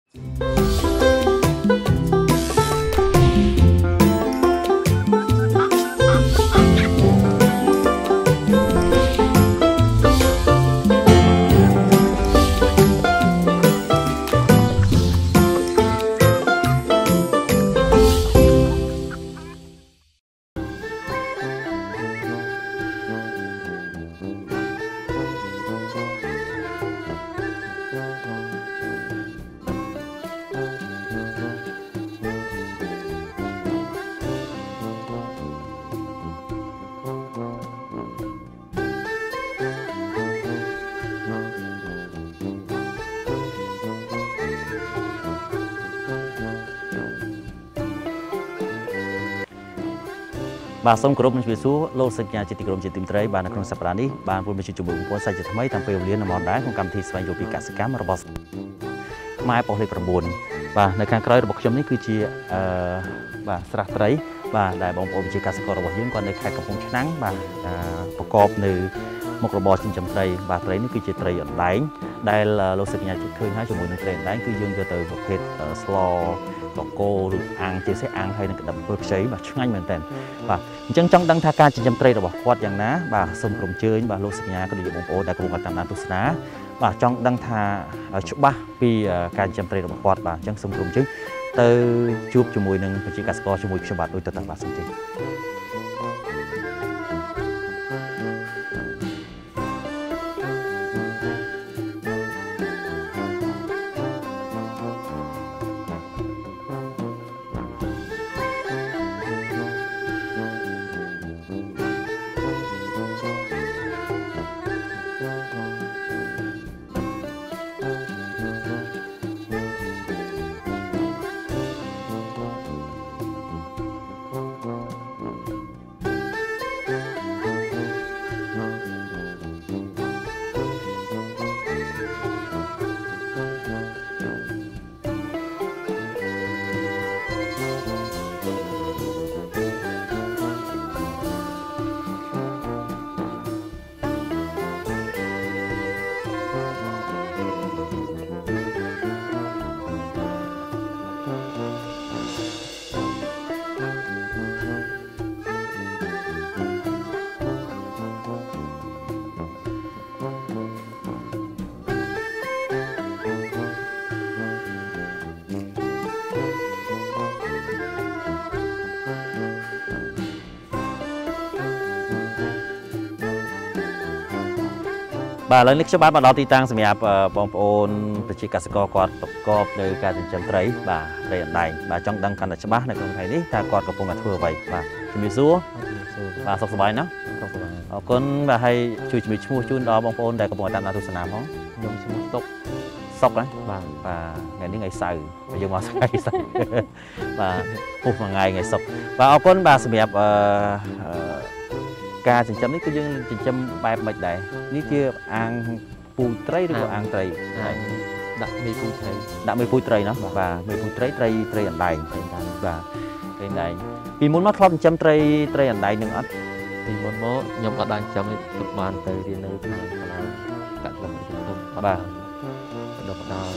bà sông cột mình xuống lô sạch nhà chỉ tiết kiệm chỉ tìm thấy bà là con sập đá đi bà vừa mới chụp bụng phố sai chỉ thấy mấy thằng phèo liên là món đáของcầm thì xoay vô bị cả sự cám mà boss mai bỏ lênประมูลbàในการกระโดดบอกชมนี่คือจีbàสระไตรbàได้บองโอมจีการสกอร์ระบบยื่นก่อนในแข่งกับพงชนังbàประกอบในมกระบอกจินจำไตรbàไตรนี่คือจีไตรอันไหนได้ลสกญาจิเคยให้จมูกในไตรไหนคือยื่นจะเติมประเภทสโลก็โกหรืออ่างเจสอ่างให้ในกระดับเปิดใช้แบบช่างเหมือนกันบ่าจังจังดังทาการจินจำเตยเราบอกวัดอย่างนะบ่าสมกลมเชยบ่าโลกสัญญาก็ดีอยู่บนโอได้กลุ่มกันตามนั้นตุสนาบ่าจังดังทาชุบบ่าปีการจำเตยเราบอกวัดบ่าจังสมกลมเชยเตยจูบจมูกหนึ่งปัจจัยกัสกอจมูกฉบับโดยตัวต่างบ่าสมจริง บ่าเลยนึกชาวบ้านมาดอตีตังสมัยปองโอนประชิกสกอร์กอดประกอบในการจำไตรบ่าเรียนใดบ่าจ้องดังกันชาวบ้านในกรุงไทยนี่ถ้ากอดกับปงกัดทั่วไปบ่าจะมีซัวบ่าสบายเนาะคนบ่าให้ช่วยช่วยจุนดอบองโอนได้กับปงกัดตามนาทุสนามของยมช่วยซอกนะบ่าไงนี่ไงใส่ไปยมมาใส่ใส่บ่าพูดมาไงซอกบ่าเอาคนบ่าสมัยการจินจำนี่ก็ยังจินจำแบบไม่ได้นี่คืออ่างปูไตรหรืออ่างไตรดักไม่ปูไตรดักไม่ปูไตรเนาะvàไม่ปูไตรไตรอันใดvàไตรอันใดปีมุนมาครอบจำไตรอันใดหนึ่งอันปีมุนโมยมกระดานจำตุกมันไตรเรียนในทางคณะกัดลำจุดต้นบ่าดอกดาว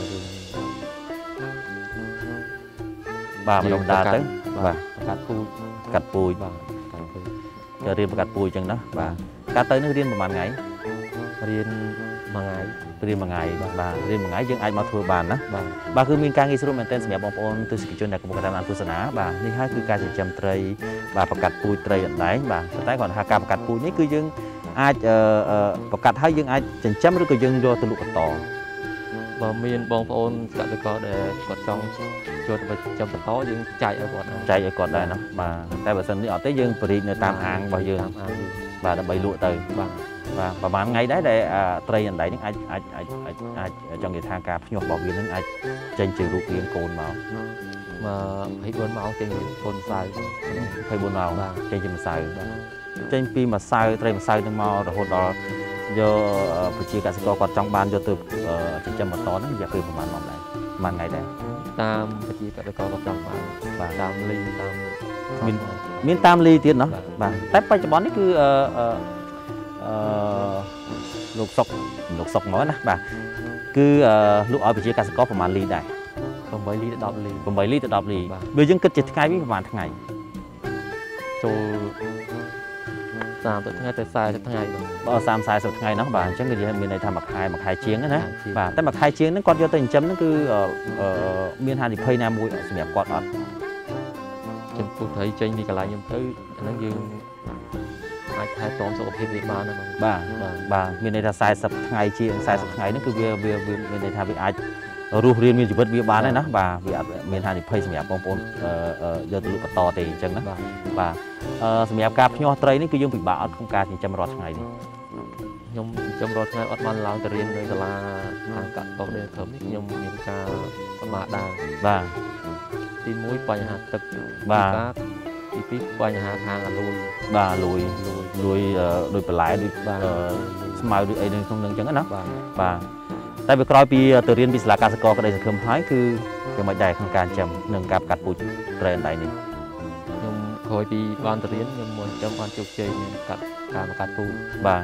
บ่าดอกดาวตึ้งบ่ากัดปูจะเรียนประกาศปุยจังนะบ่าการเตยนึกเรียนประมาณไงเรียนมาไงเรียนมาไงบ่าเรียนมาไงยังไอมาทัวร์บานนะบ่าคือมีการกิจกรรมเป็นสมัยบางปอนตัวสกิจชนในกระบวนการศาสนาบ่านี่ฮะคือการจำไตรบ่าประกาศปุยไตรอย่างไรบ่าแต่ก่อนหาการประกาศปุยนี่คือยังอาจประกาศให้ยังอาจจำจำหรือก็ยังโดนตลุกต่อบ่มีบางปอนกัดก็ได้กดจ้องจดไปจำต่อยังใจไอ้ก่อนได้นะบ่าแต่แบบนี้ออกแต่ยังปริในตามอ่างบ่ยังบ่าจะไปลวดเตยบ่าประมาณไงได้แต่ไตรอย่างไรนี่trong ngườiทางการพยพบอกวิ่งนั้นเจนจืดรูปเรียนโกนมาให้บนมาเจนโกนใส่ให้บนมาเจนจะมาใส่เจนปีมาใส่ไตรมาใส่ตั้งมาแต่หดดอโยผู้ชีการสกอร์จังบานโยตึกจะมาตอนนั้นอยากคือประมาณไหนมันไงได้ตามผู้ชีการสกอร์จังบานตามลีตามมีตามลีเตี้ยเนาะแต่ปัจจุบันนี่คือลูกศกน้อยนะบ่าคือลูกอ้อยผู้ชีการสกอร์ประมาณลีได้ 8 លី10 លី 8 លីទៅ 10 លីបើយើងគិតជាថ្ងៃវិញប្រហែលថ្ងៃចូល30 ថ្ងៃទៅ 40 ថ្ងៃបើ 30 40 ថ្ងៃនោះបាទអញ្ចឹងគឺមានន័យថាមួយខែជាងណាបាទតែមួយខែជាងហ្នឹងគាត់យកទៅចិញ្ចឹមហ្នឹងគឺមានហានិភ័យណាមួយសម្រាប់គាត់អត់ចំពោះត្រីចេញពីកន្លែងខ្ញុំទៅអាហ្នឹងយើងអាចថែទាំសុខភាពវាបានហ្នឹងបាទមានន័យថា 40 ថ្ងៃជាង 40 ថ្ងៃហ្នឹងគឺវាមានន័យថាវាអាចរស់រានមានជីវិតវាបានហើយណាបាទវាអត់មានហានិភ័យសម្រាប់បងប្អូនយកទៅលក់បន្តទេអញ្ចឹងណាបាទសម្រាប់ការភ្ញាស់ត្រីនេះគឺយើងពិបាកអត់ក្នុងការចិញ្ចឹមរាល់ថ្ងៃនេះខ្ញុំចិញ្ចឹមរាល់ថ្ងៃអត់បានឡើងទៅរៀននៅសាលាខាងកាក់តោនេះត្រឹមនេះខ្ញុំមានការពិបាកដែរបាទទី1បញ្ហាទឹកបាទទី2បញ្ហាខាងលួយបាទលួយដោយបន្លែដូចស្មៅដូចអីនៅក្នុងនឹងអញ្ចឹងណាបាទតែវាក្រោយពីទៅរៀនពីសាលាកសិករក្តីសង្ឃឹមហើយគឺយ៉ាងម៉េចដែរក្នុងការចិញ្ចឹមនិងការកាត់ពូជត្រីអណ្ដែងនេះខ្ញុំក្រោយពីបានទៅរៀនខ្ញុំមកចិញ្ចឹមបានជោគជ័យមានកាត់ពូជបាទ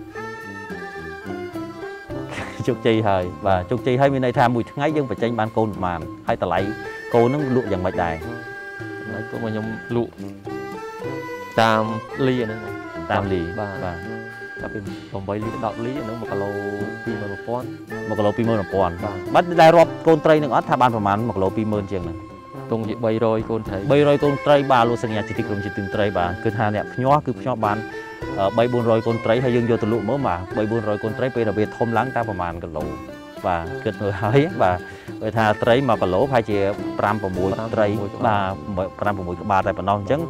ជោគជ័យហើយបាទជោគជ័យហើយមានន័យថាមួយថ្ងៃយើងបញ្ចេញបានកូនប្រមាណហើយតម្លៃកូនហ្នឹងលក់យ៉ាងម៉េចដែរតម្លៃកូនរបស់ខ្ញុំលក់តាមលីហ្នឹងតាមលីបាទ តែពី8 លី 10 លីហ្នឹង1គីឡូ 21000 1គីឡូ 21000 បាទដែលរាប់កូនត្រីនឹងអត់ថាបានប្រមាណ1គីឡូ 20000 ជាងហ្នឹងទងជា300 កូនត្រី 300 កូនត្រីបាទលោកសញ្ញាជាទីក្រុមជាទីត្រីបាទគឺថាអ្នកភ្ញាស់គឺភ្ញាស់បាន 3-400 កូនត្រីហើយយើងយកទៅលក់មើលបាទ 3-400 កូនត្រីពេលដែលវាធំឡើងតើប្រមាណគីឡូបាទគិតមើលហើយបាទបើថាត្រី1គីឡូប្រហែលជា 5-6 ត្រីបាទ 5-6 ក្បាលតែប៉ុណ្ណោះអញ្ចឹង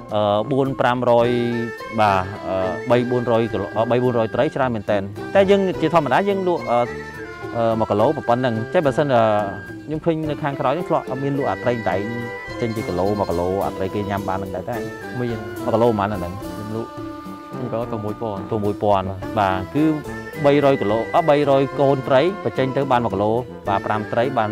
4-500 បាទ 3-400 គីឡូ 3-400 ត្រីច្រើនមែនតើតែយើងជាធម្មតាយើងលក់1គីឡូប៉ុណ្ណឹងចេះបើសិនខ្ញុំឃើញនៅខាងក្រោយនេះធ្លាប់អត់មានលក់អាត្រីតែចេញពីគីឡូ1គីឡូអាត្រីគេញ៉ាំបាននឹងដែរតែមាន 1គីឡូប៉ុន្មានហ្នឹងខ្ញុំលក់ក៏ 6000បាទគឺ 300 គីឡូ300 កូនត្រីបញ្ចេញទៅបាន1គីឡូបាទ 5 ត្រីបាន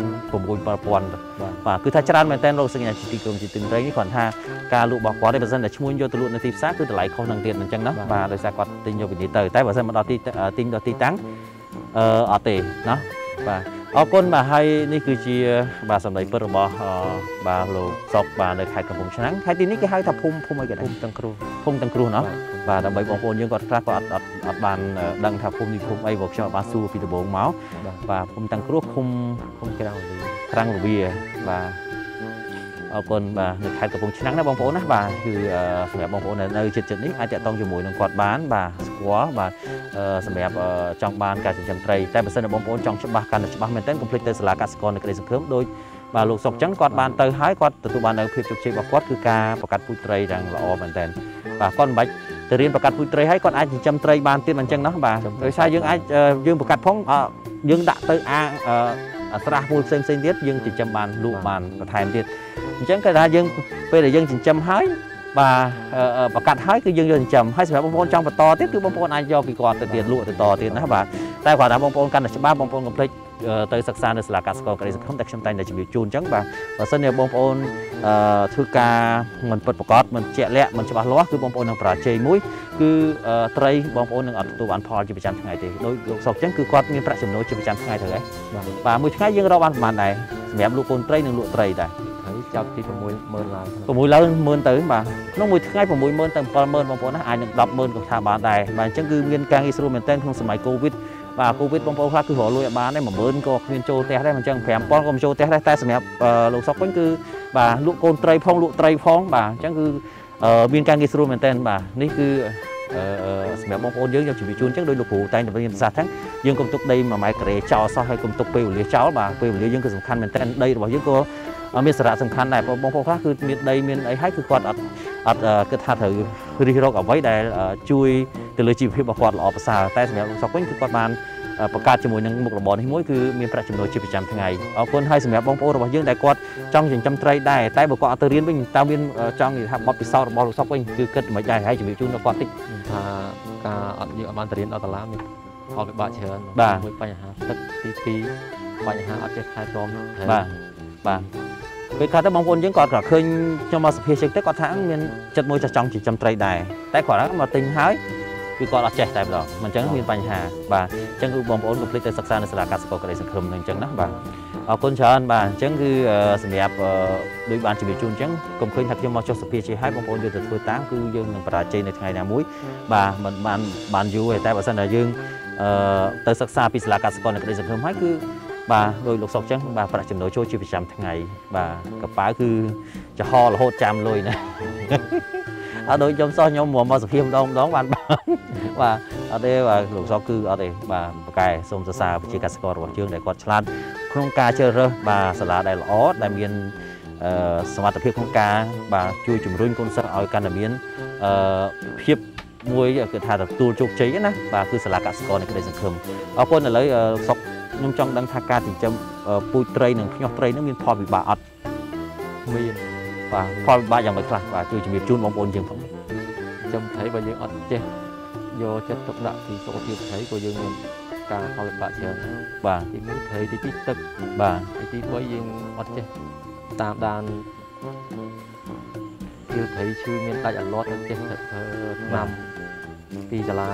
6000 បាទគឺថាច្រើនមែនតើលោកសញ្ញាជាទីក្រុមជាទីត្រីនេះគ្រាន់ថាការលក់របស់គាត់ទេបើមិនតែឈ្មោះយកទៅលក់នៅទីផ្សារគឺតម្លៃខុសនឹងទៀតអញ្ចឹងណាបាទដោយសារគាត់ទិញយកពីនេះទៅតែបើមិនមកដល់ទីទិញដល់ទីតាំងអត់ទេណាបាទអរគុណបាទហើយនេះគឺជាបាទសម្ដីពិតរបស់បាទលោកសុកបាទនៅខេត្តកំពង់ឆ្នាំងខេត្តទីនេះគេហៅថាភូមិអីគេដែរភូមិទាំងគ្រោះណាបាទដើម្បីបងប្អូនយើងគាត់ខ្លះគាត់អត់បានដឹងថាភូមិនេះភូមិអីព្រោះខ្ញុំបានសួរពីដំបូងមកបាទភូមិទាំងគ្រោះឃុំក្រាំងរវាបាទអរគុណបាទនៅខេត្តកំពង់ឆ្នាំងណាបងប្អូនណាបាទគឺសម្រាប់បងប្អូននៅជិតនេះអាចតាក់ទងជាមួយនឹងគាត់បានបាទស្គាល់បាទសម្រាប់ចង់បានការចិញ្ចឹមត្រីតែបើសិនជាបងប្អូនចង់ច្បាស់កាន់តែច្បាស់មែនទែនកុំភ្លេចទៅសាលាកសិករនៅក្តីសង្ឃឹមដោយបាទលោកសុកចឹងគាត់បានទៅហើយគាត់ទទួលបាននៅភាពជោគជ័យរបស់គាត់គឺការប្រកាសពូជត្រីយ៉ាងល្អមែនទែនបាទគាត់មិនបាច់ទៅរៀនប្រកាសពូជត្រីហើយគាត់អាចចិញ្ចឹមត្រីបានទៀតមិនចឹងណាបាទដោយសារយើងអាចយើងប្រកាសផងយើងដាក់ទៅអាងស្រះមួយផ្សេងទៀតយើងចិញ្ចឹមបានលក់បានបន្ថែមទៀតអញ្ចឹងគេថាយើងពេលដែលយើងចិញ្ចឹមហើយបាទប្រកាសហើយគឺយើងយកចិញ្ចឹមហើយសម្រាប់បងប្អូនចង់បន្តទៀតគឺបងប្អូនអាចយកពីគាត់ទៅទៀតលក់ទៅតទៀតណាបាទតែគាត់ថាបងប្អូនកាន់តែច្បាស់បងប្អូនកុំភ្លេចទៅសិក្សានៅសាលាកសិករក្តីសង្ឃឹមតែខ្ញុំតែងតែជម្រាបជូនអញ្ចឹងបាទបើសិនជាបងប្អូនធ្វើការមិនពិតប្រាកដមិនជាក់លាក់មិនច្បាស់លាស់គឺបងប្អូននឹងប្រាជ័យមួយគឺត្រីបងប្អូននឹងអត់ទទួលបានផលជាប្រចាំថ្ងៃទេដោយលោកសុកអញ្ចឹងគឺគាត់មានប្រាក់ចំណូលជាប្រចាំថ្ងៃទៅហើយបាទមួយថ្ងៃយើងរកបានប្រហែលដែរសម្រាប់លក់កូនត្រីនិងលក់ត្រីដែរហើយចាប់ពី60000ឡើង 60000ទៅបាទក្នុងមួយថ្ងៃ60000ទៅ70000បងប្អូនណាអាចនឹង100,000ក៏ថាបានដែរបាទអញ្ចឹងគឺមានការងារស្រួលមែនទែនក្នុងសម័យកូវីដបាទកូវីដបងប្អូនខ្លះគឺរកលុយអត់បានដែរ10000ក៏គ្មានចូលផ្ទះដែរអញ្ចឹង5000ក៏មិនចូលផ្ទះដែរតែសម្រាប់លោកសុកវិញគឺបាទលក់កូនត្រីផងលក់ត្រីផងបាទអញ្ចឹងគឺមានការងារស្រួលមែនទែនបាទនេះគឺសម្រាប់បងប្អូនយើងយកជម្រាបជូនអញ្ចឹងដោយលោកគ្រូតែងតែមានប្រសាសន៍ថាយើងកុំទុកដី1ម៉ែត្រការ៉េចោលសោះហើយកុំទុកពេលវេលាចោលបាទពេលវេលាយើងគឺសំខាន់មែនទែនដីរបស់យើងក៏មានសារៈសំខាន់ដែរបងប្អូនខ្លះគឺមានដីមានអីហើយគឺគាត់អត់គិតថាត្រូវរិះរកអ្វីដែលជួយទៅលើជីវភាពរបស់គាត់ល្អប្រសើរតែសម្រាប់លោកសុកវិញគឺគាត់បានបង្កើតជាមួយនឹងមុខរបរនេះមួយគឺមានប្រាក់ចំណូលជាប្រចាំថ្ងៃអរគុណហើយសម្រាប់បងប្អូនរបស់យើងដែលគាត់ចង់ចិញ្ចឹមត្រីដែរតែបើគាត់អត់ទៅរៀនវិញតើមានចង់និយាយថាបទពិសោធន៍របស់លោកសុកវិញគឺគិតមិនដែរហើយជំរាបជូនដល់គាត់តិចថាការអត់យើងអត់បានទៅរៀនដល់សាលាមានផលវិបាកច្រើនមួយបញ្ហាទឹកទី2បញ្ហាអត់ចេះថែទាំបាទពេលខ្លះទៅបងប្អូនយើងគាត់ក៏ឃើញខ្ញុំមកសភាជិកទៅគាត់ថាមានចិត្តមួយចង់ចិញ្ចឹមត្រីដែរតែគាត់មកទិញហើយគឺគាត់អត់ចេះតែម្ដងមិនអញ្ចឹងមានបញ្ហាបាទអញ្ចឹងគឺបងប្អូនកុំភ្លេចទៅសិក្សានៅសាលាកសិករក្តីសង្ឃឹមនឹងអញ្ចឹងណាបាទ ở con chọn bà chẳng cứ sự nghiệp đối bạn chỉ bị chun chẳng cùng khơi thật nhưng mà cho sự chỉ hai bông bồn được thôi tám cứ dương đừng phải trên ngày nào muối bà mình bạn du hay tay bà sân là dương tới sắc xa pizza cà con này sẽ không hết cứ bà đôi lục sọc chẳng bà phải chừng nổi trôi chỉ bị chạm ngày bà cặp phá cứ cho ho là hốt chạm lôi này ở đôi trong so nhau mùa mà sự phim đông đón bạn và ở đây và lục sọc cứ ở đây bà cài xôm xa chỉ cà con của chương để quạt lan không ca chơi rơ bà sả lá đại lõ đại miềnสมาร์ทเพียบของกาบ่าช่วยจุ่มรุ่นคนสักเอาการดำเนินเพียบมวยเกิดถ่ายแบบตัวจุกใจนะบ่าคือสลากสกอร์ในกระดานสังคมเอาคนอะไรสกนุ่มจังดังทาการถึงจะปุยเตยหนึ่งยอดเตยนั่นมีพอบีบาอัดมีบ่าพอบีบาอย่างไรครับบ่าช่วยจุ่มจุ่มบอลบอลยังผมจำไทยบ่ายังอัดเจโยจะตกดักที่สกอร์ที่ไทยก็ยังการพอบีบาเชียร์บ่าที่มือไทยที่พิตึกบ่าที่บ่ยังอัดเจตามดานคือthấyชื่อเมียนตายอันรอดเจ็ดนำปีจลา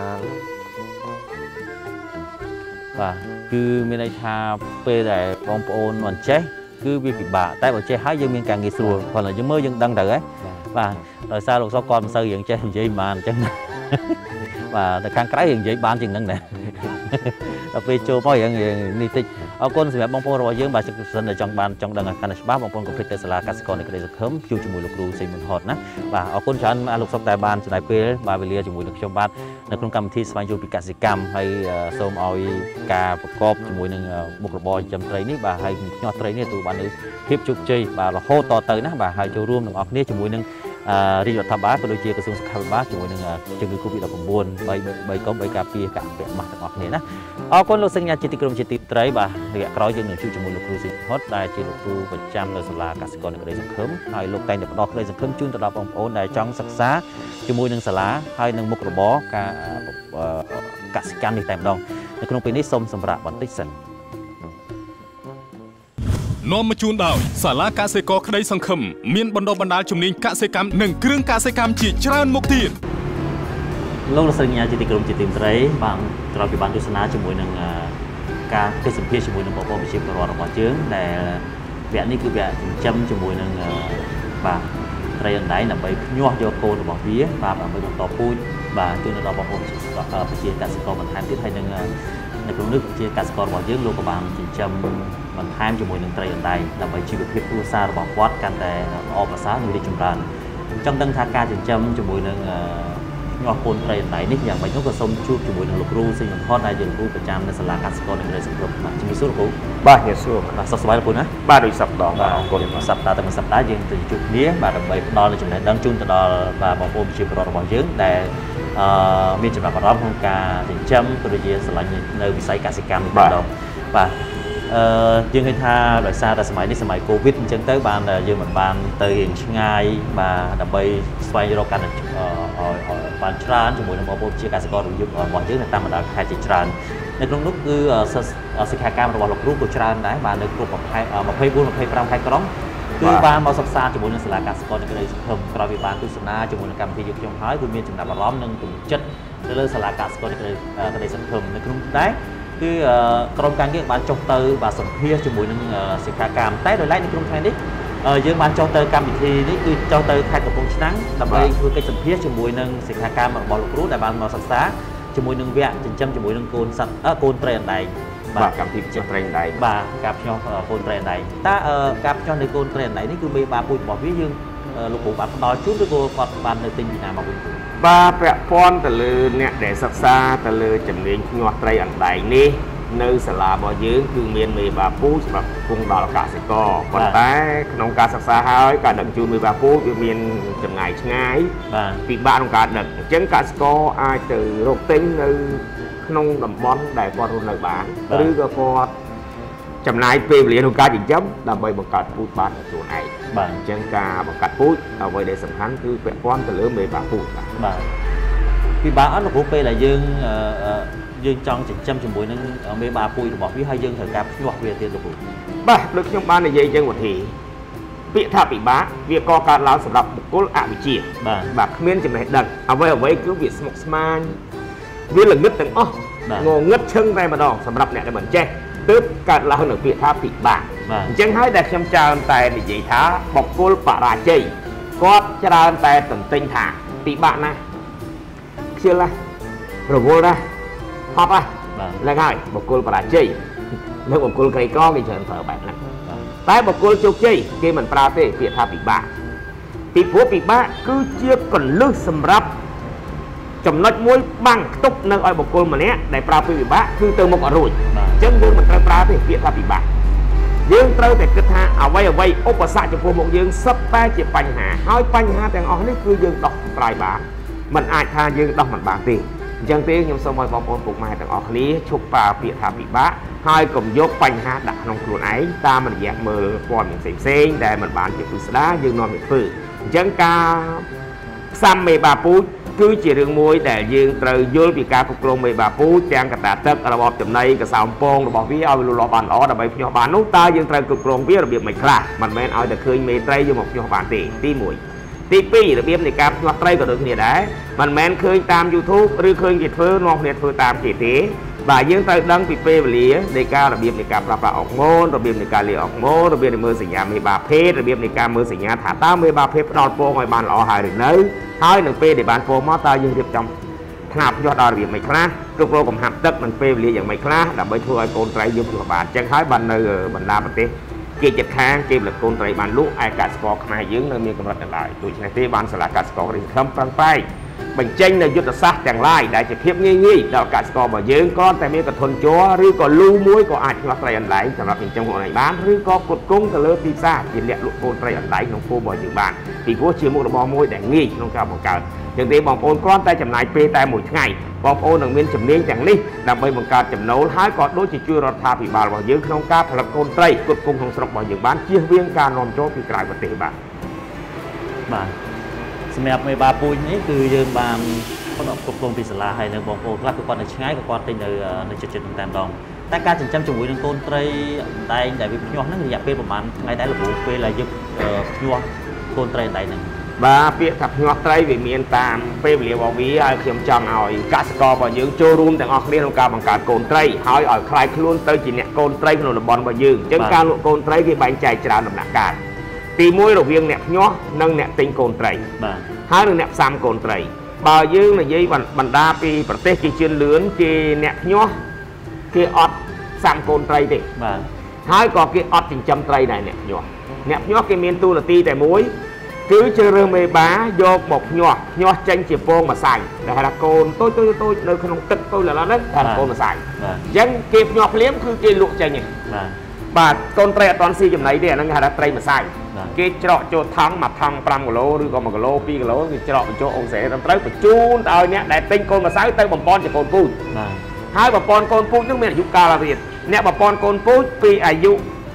và cứ miền Tây Tha về để bom ôn còn chế cứ vì bà tại bảo chế hái dân miền càng ngày xưa còn là dân mới dân đăng đời ấy và rồi sao lúc sau con xây dựng chế dây màn chân và khang cái hiện dây ban chừng năng này về châu bao hiện ni tịch ở con sẽ bom ôn rồi dân bà sẽ sinh ở trong ban trong đằng khăn bát bom ôn của Peter Sala Cascon này cái đấy khớm chiêu chủng mùi lục ru xây mình hot nè và ở con chọn lục sau tài ban sẽ đại quê bà về lia chủng mùi lục trong banในโครงการที่สมัยยูปิกสิกรรมให้ส้มเอาการประกอบจมูกหนึ่งบุกระบอยจำเตยนี้บ่าให้ยอดเตยนี้ตัวบ้านนี้เพียบจุกใจบ่าเราโคต่อเตยนะบ่าให้โจร่วมหนึ่งออกนี้จมูกหนึ่งรีดทับบ้าไปโดยเฉพาะกระทรวงสุขภาพบ้าจมูกหนึ่งจึงคือโควิดเราบวนใบก้มใบกาปีกับเปลี่ยนมาออกนี้นะเอาคนลูกสัญญาจิตกรมจิตเตยบ่าเรียกร้อยยังหนึ่งชื่อจมูกลูกครูสิฮอตได้จีลูกครูประจำในสลากสิกรในกระไรสังคมให้ลูกแต่งเด็กดอกกระไรสังคมจุนตลอดองโอนได้จังศึกษาจมูกหนึ่งสลาให้หนึ่งมุกระบอกากสิกรรมในแต่ดองในขนมปีนี้ส้มสำหรับบันทึกสันน้อมมาจูนดาวสาระกสิกรคดีสังคมมีนบรรดาบรรดาจุ่มนิงกสิกรรมหนึ่งเครื่องกสิกรรมจีจรามุกทีโลกสัญญาจิตกรมจิตติมไตรบางเราไปบันทึกสนาจมูกหนึ่งการเกิดสัมผัสจมูกหนึ่งปอไปชิมกระรอกระเชื้อแต่แบบนี้คือแบบจำจมูกหนึ่งบางไตรอันใดน่ะไปยั่วโยโกนบอกวิ่งบางไปต่อพูดบางจนเราบอกผมไปเชียร์กสิกรมันทำที่ไทยหนึ่งในกลุ่มนึกเชียร์กสิกรบอกเยอะโลกบางจำมันทำจมูกหนึ่งไตรอันใดเราไปชีวิตเพียบผู้ซาบอกวัดกันแต่ออกภาษาหนึ่งได้จุ่มรันtrong đăng thang caจำจมูกหนึ่งยอดโคนไตรไหนนี่อย่างไปยกกระสมชูจมูกหนึ่งลูกรูซึ่งพอได้ยังรูประจำในสลากกสิกรในเลยสังคมจะมีสู้หรือบ้าเหี้ยสู้สับสบายหรือนะบ้าโดยสับดอกบ้าคนสับตาแต่มันสับตายังถึงจุดนี้บาดใบดอเลยจุดไหนดังจุนตลอดบาบางโอมชิบรอระบายเยอะแต่มีจุดหลักร้องของการจำตัวเดียสลายในวิสัยกสิกรรมในดอกบายังให้ท่าโดยซาแต่สมัยนี้สมัยโควิดจนtới banยังเหมือนban tới hiệnง่ายมาดับใบสไปร์กันbanชราจมูกน้ำมันเชื่อกสิกรยุบบ่อยเยอะในตามมาได้แค่จิตราในตรงนู้นคือสิกขาการระหว่างหลอกรูปกุชราได้บานในกลุ่มมาเพย์บุญมาเพย์ปรามไทยกร้องคือบานมาศึกษาจมูกในสลากสิกรในสังคมกราบิบานตุสนาจมูกในการพิจิตรจงหายคุณมีจุดหนักล้อมหนึ่งถึงจัดในเรื่องสลากสิกรในสังคมในกลุ่มได้คือกรมการเงินบานจงเตอร์บาสมเพียจมูกหนึ่งสิกขาการแต่โดยไล่ในกลุ่มไทยนี้ยังบานจงเตอร์การบิทีนี่คือจงเตอร์ไทยกับพงชนังแต่ไปคือการสมเพียจมูกหนึ่งสิกขาการบอลลูกรู้แต่บานมาศึกษาจมูกหนึ่งเวียจจำจมูกหนึ่งโกนสัตโกนเตรนใดบ่ากับที่จะเตรนใดบ่ากับชอโกนเตรนใดถ้ากับชอในโกนเตรนใดนี่คือมีบาปุยบอกวิยังลูกปู่บาดอยชุดด้วยโกกอดบานในติงยีนามาปุยบ่าแปะพรแต่เลยเนี่ยเดี๋ยวศึกษาแต่เลยจำเนียงงัวเตรนใดนี่ในสลาบ่อยืงคือเมียนมีบาปูสำหรับกรุงดาวกาสิกรวันแต่ขนมการศึกษาหายการดังจูมีบาปูเมียนจำไงง่ายปีบ้านของการดังเช่นกาสิกรอาจจะโรคติ้งในขนมดำบอลได้พอรุนแรงบ้างหรือก็พอจำนายเปรี้ยวเหรียญของการจิตจำดำไปบังคับพูดบ้านตัวไหนเช่นการบังคับพูดเอาไว้ในสำคัญคือแปะป้อนแต่เริ่มมีบาปูปีบ้านเราพูดไปlà dương trong chỉ chăm chừng buổi nâng mấy bà pui bỏ phía hai dương thời cap hoặc về tiền được bà được trong ban này dây chân một thì bị tháp bị bá việc co cả lão sập đập một cốt ạ bị chìm bà miên chừng này đằng ở với cứ việc smoke smile viên là ngất từng ngô ngất chân tay mà đỏ sập đập này để bẩn che tức cả lão hơn ở việc tháp bị bá ចឹងហើយដែលខ្ញុំច្រើនតែនិយាយថាបុគ្គលបរាជ័យគាត់ច្រើនតែទន្ទិញថាពិបាកណាស់ខ្ជិលណាស់រវល់ណាស់ហប់ណាស់ហ្នឹងហើយបុគ្គលបរាជ័យនៅបុគ្គលក្រីក្រគេច្រើនប្រើបែបហ្នឹងតែបុគ្គលជោគជ័យគេមិនប្រើទេពាក្យថាពិបាកពីព្រោះពិបាកគឺជាកលឹះសម្រាប់ចំណុចមួយបាំងខ្ទប់នៅឲ្យបុគ្គលម្នាក់ដែលប្រើពាក្យពិបាកគឺទៅមុខអត់រួចអញ្ចឹងយើងមិនត្រូវប្រើទេពាក្យថាពិបាកយើងត្រូវតែគិតថាអ្វីឧបសគ្គចំពោះមុខយើងសុទ្ធតែជាបញ្ហាហើយបញ្ហាទាំងអស់នេះគឺយើងដោះស្រាយបានមិនអាចថាយើងដោះមិនបានទេអញ្ចឹងទេខ្ញុំសូមឲ្យបងប្អូនពុកម៉ែទាំងអស់គ្នាឈប់ប្រើពាក្យថាពិបាកហើយកុំយកបញ្ហាដាក់ក្នុងខ្លួនឯងតាមរយៈមើលព័ត៌មានផ្សេងៗដែលមិនបានជាពិស្ដារយើងនាំទៅធ្វើអញ្ចឹងការផ្សំមេបាពូជគឺជារឿងមួយដែលយើងត្រូវយល់ពីការគ្រប់គ្រងមេបាពូជទាំងកតាទឹករបបចំណីកសោមពងរបស់វាឲ្យវាលូតលាស់បានល្អដើម្បីភ្ញាស់បាននោះតើយើងត្រូវគ្រប់គ្រងវារបៀបមិនខ្លះមិនមែនឲ្យតែឃើញមេត្រីយកមកភ្ញាស់បានទេទី1ទី2របៀបនៃការភ្ញាស់ត្រីក៏ដូចគ្នាដែរមិនមែនឃើញតាម YouTube ឬឃើញគេធ្វើនាំគ្នាធ្វើតាមគេទេបាទយើងត្រូវដឹងពីពេលវេលានៃការរបៀបនៃការប្រើប្រាស់អុកម៉ូនរបៀបនៃការលាយអុកម៉ូនរបៀបនៃមើលសញ្ញាមេបាភេទរបៀបនៃការមើលសញ្ញាថាតើមេបាភេទផ្ដល់ពងឲ្យបានល្អហើយឬនៅហើយនៅពេលដែលបានពងមកតើយើងរៀបចំថ្នាក់ភ្ញាស់ដល់របៀបមិនខ្លះគ្រប់គ្រងកំហាប់ទឹកនិងពេលវេលាយ៉ាងម៉េចខ្លះដើម្បីធ្វើឲ្យកូនត្រីយើងភ្ញាស់បានអញ្ចឹងហើយបាននៅបណ្ដាប្រទេសគេចិត្តខាងគេផលិតកូនត្រីបានលក់ឯកសិករខ្មែរយើងនៅមានកម្រិតដល់ហើយដូច្នេះទេបានសាលាកសិកររៀនខំប្រឹងប្រែងបញ្ចេញនៅយុទ្ធសាស្ត្រទាំងឡាយដែលជាភាពងាយដល់កសិកររបស់យើងគ្រាន់តែមានកធនជ័រឬក៏លូមួយក៏អាចឆ្លោះត្រីអណ្ដែងសម្រាប់ចិញ្ចឹមខ្លួនឯងបានឬក៏ផ្គត់ផ្គង់ទៅលើទីផ្សារជាលក្ខលក់កូនត្រីអណ្ដែងក្នុងភូមិរបស់យើងបានពីព្រោះជាមុខរបរមួយដែលងាយក្នុងការបង្កើតជាងទេបងប្អូនគ្រាន់តែចំណាយពេលតែមួយថ្ងៃបងប្អូននឹងមានជំនាញទាំងនេះដើម្បីបង្កើតចំណូលហើយក៏ដូចជាជួយរដ្ឋាភិបាលរបស់យើងក្នុងការផលិតកូនត្រីផ្គត់ផ្គង់ក្នុងស្រុករបស់យើងបានជៀសវាងការនាំចូលពីក្រៅប្រទេសបាទសម្រាប់មេបាពូជនេះគឺយើងបានគ្រប់គ្រងពីសាលាហើយនៅបងប្អូនខ្លះគឺគាត់នៅឆ្ងាយក៏គាត់ទិញនៅជិតតែម្ដងតែការចិញ្ចឹមជាមួយនឹងកូនត្រីអណ្ដែងដែលវាភ្ញាស់ហ្នឹងរយៈពេលប្រហែលថ្ងៃដែរល្បូពេលដែលយើងភ្ញាស់កូនត្រីអណ្ដែងហ្នឹងបាទពាក្យថាភ្ញាស់ត្រីវាមានតាមពេលវេលារបស់វាហើយខ្ញុំចង់ឲ្យកសិកររបស់យើងចូលរួមទាំងអស់គ្នាក្នុងការបង្កើតកូនត្រីហើយឲ្យคล้ายខ្លួនទៅជាអ្នកកូនត្រីក្នុងតំបន់របស់យើងអញ្ចឹងការលក់កូនត្រីគេបែងចែកច្រើនដំណាក់កាលទី1រវាងអ្នកភ្ញាស់និងអ្នកទិញកូនត្រីបាទហើយនឹងអ្នកផ្សំកូនត្រីបើយើងនិយាយបណ្ដាពីប្រទេសគេជឿនលឿនគេអ្នកភ្ញាស់គេអត់ផ្សំកូនត្រីទេបាទហើយក៏គេអត់ចិញ្ចឹមត្រីដែរអ្នកភ្ញាស់គេមានទូនាទីតែមួយគឺជ្រើសរើសមេបាយកមកភ្ញាស់ចេញជាពងម្សៅដែលហៅថាកូនតូចនៅក្នុងទឹកតូចឡើយហ្នឹងហៅថាកូនម្សៅអញ្ចឹងគេភ្ញាស់ភ្លាមគឺគេលក់ចេញបាទកូនត្រីអត់ទាន់ស៊ីចំណីទេអាហ្នឹងគេហៅថាត្រីម្សៅគេច្រកចូលថង់មួយថង់5គីឡូឬក៏1គីឡូ2គីឡូគេច្រកបញ្ចូលអង្សែត្រឹមត្រូវបញ្ជូនទៅឲ្យអ្នកដែលទិញកូនម្សៅទៅបំពន់ជាកូនពូជហើយបំពន់កូនពូជហ្នឹងមានអាយុកាលទៀតអ្នកបំពន់កូនពូជពីអាយុ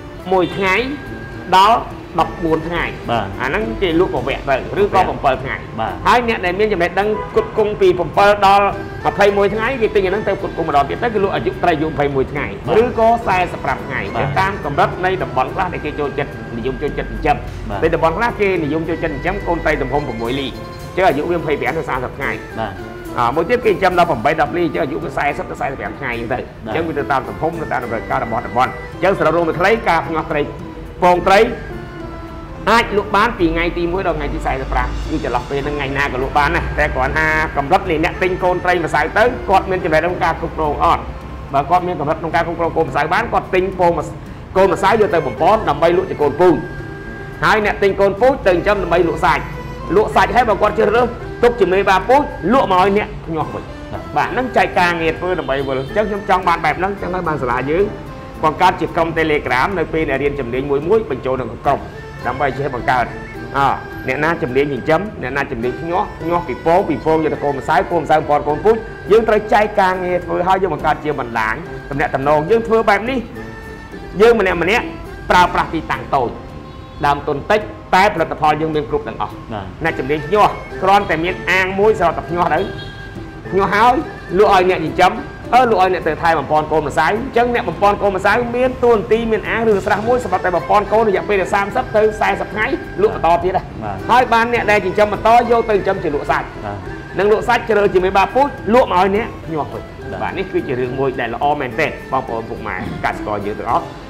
1ថ្ងៃដល់14ថ្ងៃអាហ្នឹងគេលក់ប្រវែកទៅឬក៏7ថ្ងៃហើយអ្នកដែលមានចំណេះដឹងគុតគង់ពី7ដល់21ថ្ងៃគេទិញអាហ្នឹងទៅគុតគង់ម្ដងទៀតទៅគេលក់អាយុត្រីអាយុ21ថ្ងៃឬក៏45ថ្ងៃតាមកម្រិតនៃតំបន់ខ្លះដែលគេចូលចិត្តនិយមចូលចិត្តចិញ្ចឹមតែតំបន់ខ្លះគេនិយមចូលចិត្តចិញ្ចឹមកូនត្រីទំហំ6លីចឹងអាយុវា25ទៅ30ថ្ងៃមួយទៀតគេចិញ្ចឹមដល់8 10លីចឹងអាយុវា40ទៅ45ថ្ងៃទៅចឹងវាទៅតាមទំហំទៅតាមតម្រូវការរបស់តំបន់ចឹងសរុបរួមមួយខ្លីការភ្ញាស់ត្រីពងត្រីអាចលក់បានពីថ្ងៃទី1ដល់ថ្ងៃទី45គឺចន្លោះពេលហ្នឹងថ្ងៃណាក៏លក់បានណាតែគ្រាន់ថាកម្រិតនៃអ្នកទិញកូនត្រីម្សៅទៅគាត់មានចំណេះក្នុងការគ្រប់គ្រងអត់បើគាត់មានកម្រិតក្នុងការគ្រប់គ្រងកូនម្សៅបានគាត់ទិញពងកូនម្សៅយកទៅបំពន់ដើម្បីលក់ជាកូនពូជហើយអ្នកទិញកូនពូជទៅចិញ្ចឹមដើម្បីលក់សាច់ហើយបើគាត់ជ្រើសរើសទុកជាមេបាពូជលក់មកឲ្យអ្នកភ្ញាស់វិញបាទហ្នឹងចែកការងារធ្វើដើម្បីវិលអញ្ចឹងខ្ញុំចង់បានបែបហ្នឹងចឹងហើយបានសាលាយើងបង្កើតជាក្រុម Telegram នៅពេលអ្នករៀនជំនាញមួយបញ្ចូលក្នុងក្រុមដើម្បីចេះបង្កើតអ្នកណាជំនាញចិញ្ចឹមអ្នកណាជំនាញភ្ញាស់ពីពងយកទៅកូនម្សៅប៉ុនកូនពូជយើងត្រូវចែកការងារធ្វើឲ្យយើងបង្កើតជាបណ្ដាញតំណែងតំណងយើងធ្វើបែបនេះយើងម្នាក់ប្រើប្រាស់ទីតាំងតូចដើមទុនតិចតែផលិតផលយើងមានគ្រប់ទាំងអស់អ្នកជំនាញភ្ញាស់គ្រាន់តែមានអាងមួយសម្រាប់តែភ្ញាស់ទៅភ្ញាស់ហើយលក់ឲ្យអ្នកចិញ្ចឹមលក់ឲ្យអ្នកទៅថែបំពន់កូនម្សៅអញ្ចឹងអ្នកបំពន់កូនម្សៅមានតួនាទីមានអាងឬស្រះមួយសម្រាប់តែបំពន់កូនរយៈពេល30ទៅ40ថ្ងៃលក់បន្តទៀតដែរហើយបានអ្នកដែលចិញ្ចឹមបន្តយកទៅចិញ្ចឹមជាលក់សាច់និងលក់សាច់ជ្រើជាមេបាពូជលក់មកឲ្យអ្នកភ្ញាស់វិញបាទនេះគឺជារឿងមួយដែលល្អមែនទែនបងប្អូនពុកម៉ែកសិករយើងទាំងអស់